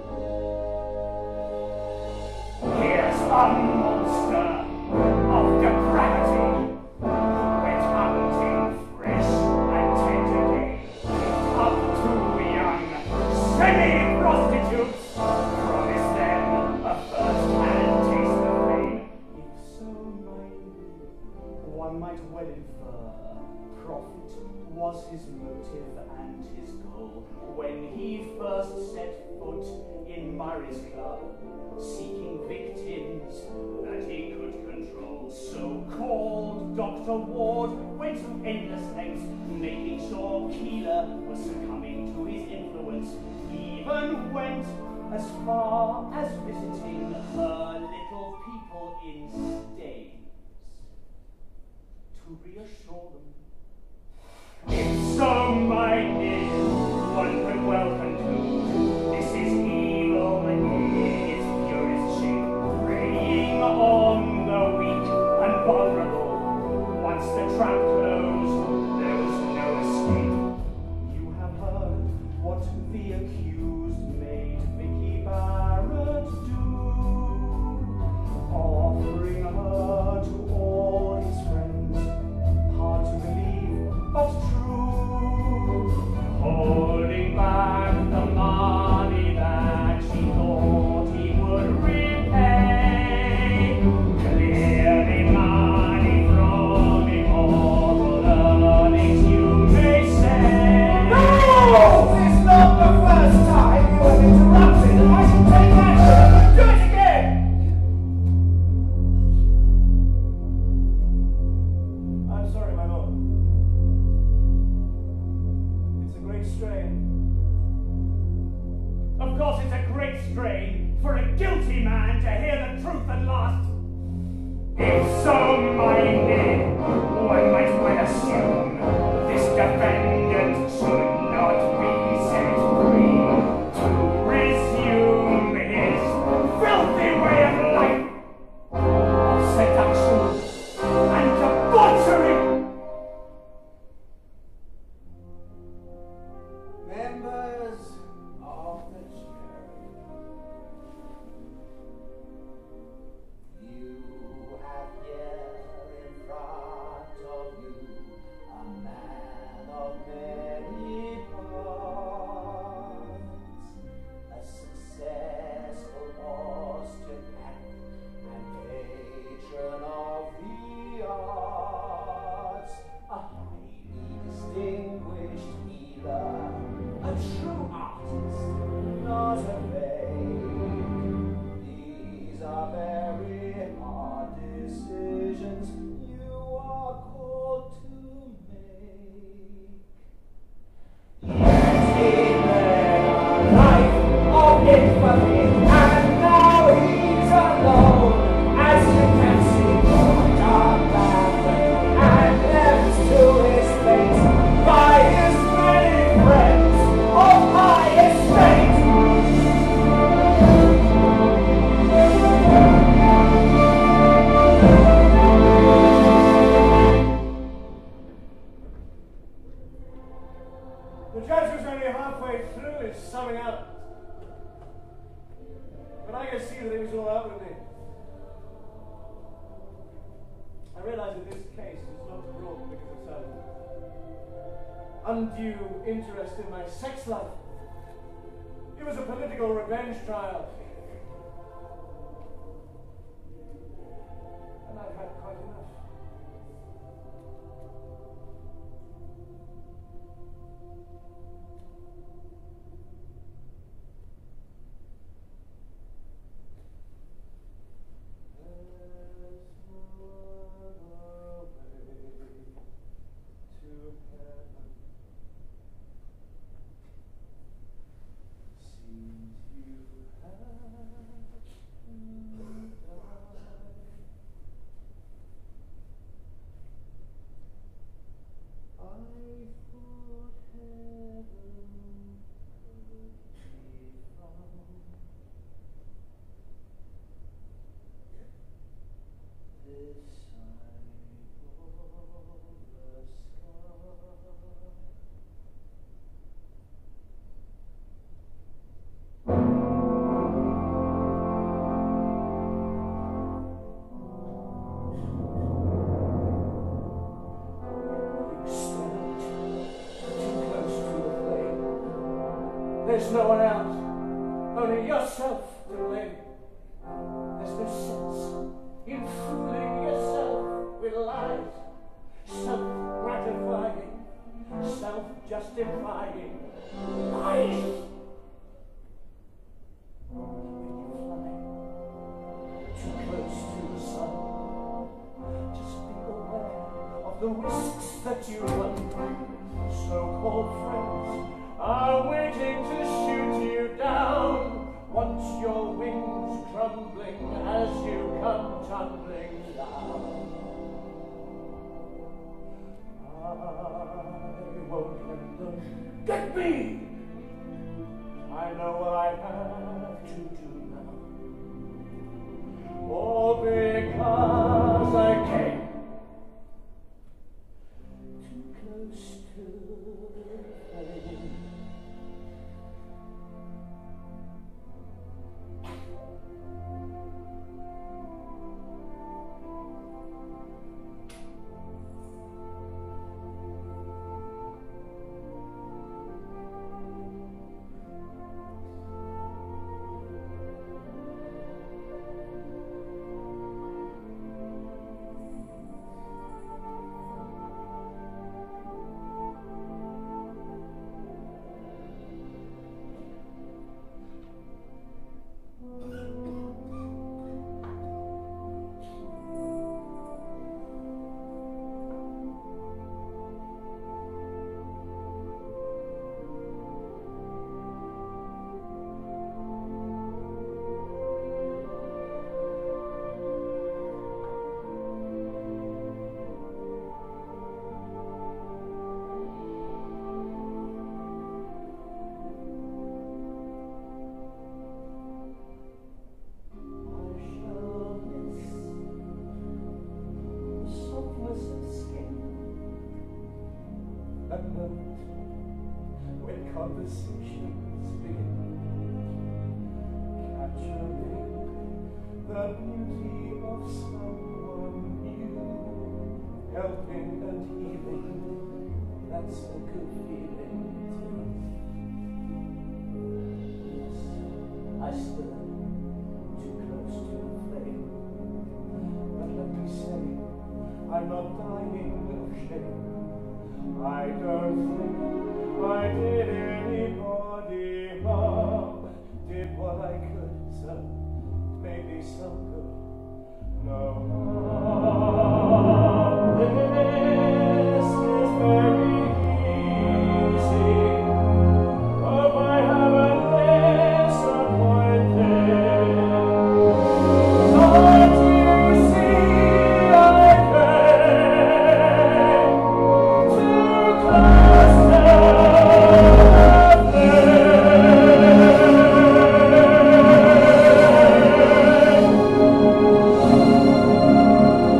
[SPEAKER 15] Here's a monster of depravity, went hunting fresh and tender game, up to young semi-prostitutes, promise them a first-hand taste of fame. If so minded, one might well infer profit was his motive and his goal when he first set foot in Murray's club, seeking victims that he could control. So-called Dr. Ward went to endless lengths, making sure Keeler was succumbing to his influence. Even went as far as visiting her little people in Staines to reassure them. If so minded, one could well conclude this is evil in its purest shape, preying on the weak and vulnerable. Once the trap closed, there was no escape. You have heard what the accused made Vicky Barrett do, offering her to all his friends. Hard to believe, but true. Holding back the money that she thought he would repay. Clearly money from immortal earnings, you may say.
[SPEAKER 12] No! It's not the first time you have interrupted, and I shall take action. Do it again! I'm sorry, my lord. It's a great strain.
[SPEAKER 15] Of course, it's a great strain for a guilty man to hear the truth at last. If so minded, one might well assume this defendant should not be set free to resume his filthy way of life of seduction and debauchery.
[SPEAKER 12] Members of the jury, you have here in front of you a
[SPEAKER 2] When I could see that he was all out with me, I realized that this case was not brought because of some undue interest in my sex life. It was a political revenge trial. And I've had quite enough. There's no one else, only yourself to blame. There's no sense in fooling yourself with lies, self-gratifying, self-justifying lies. When you fly too close to the sun, just be aware of the risks that you run. So-called friends are waiting to shoot you down. Once your wings crumbling as you come tumbling down. I won't let them get me. I know what I have to do now. All because I came too close to the flame. When conversations begin, capturing the beauty of someone new, helping and healing, that's a good feeling too. Yes, I stood too close to the flame, but let me say, I'm not dying of shame. I don't think I did anybody harm. Did what I could, so maybe some good. No harm. This is very easy. Hope I haven't disappointed. Can't you see I came too close to the flame?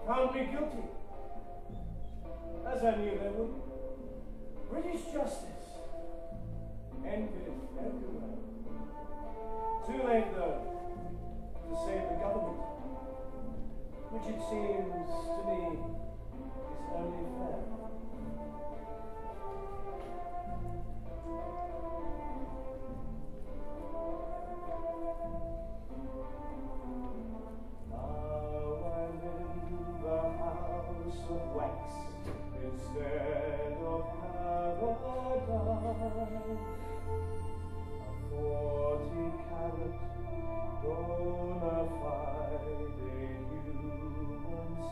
[SPEAKER 2] found me guilty. As I knew they would. British justice. Envied everywhere. Too late, though, to save the government, which it seems to me is only fair. Now I'm in the house of wax instead of paradise. A 40-carat bona fide human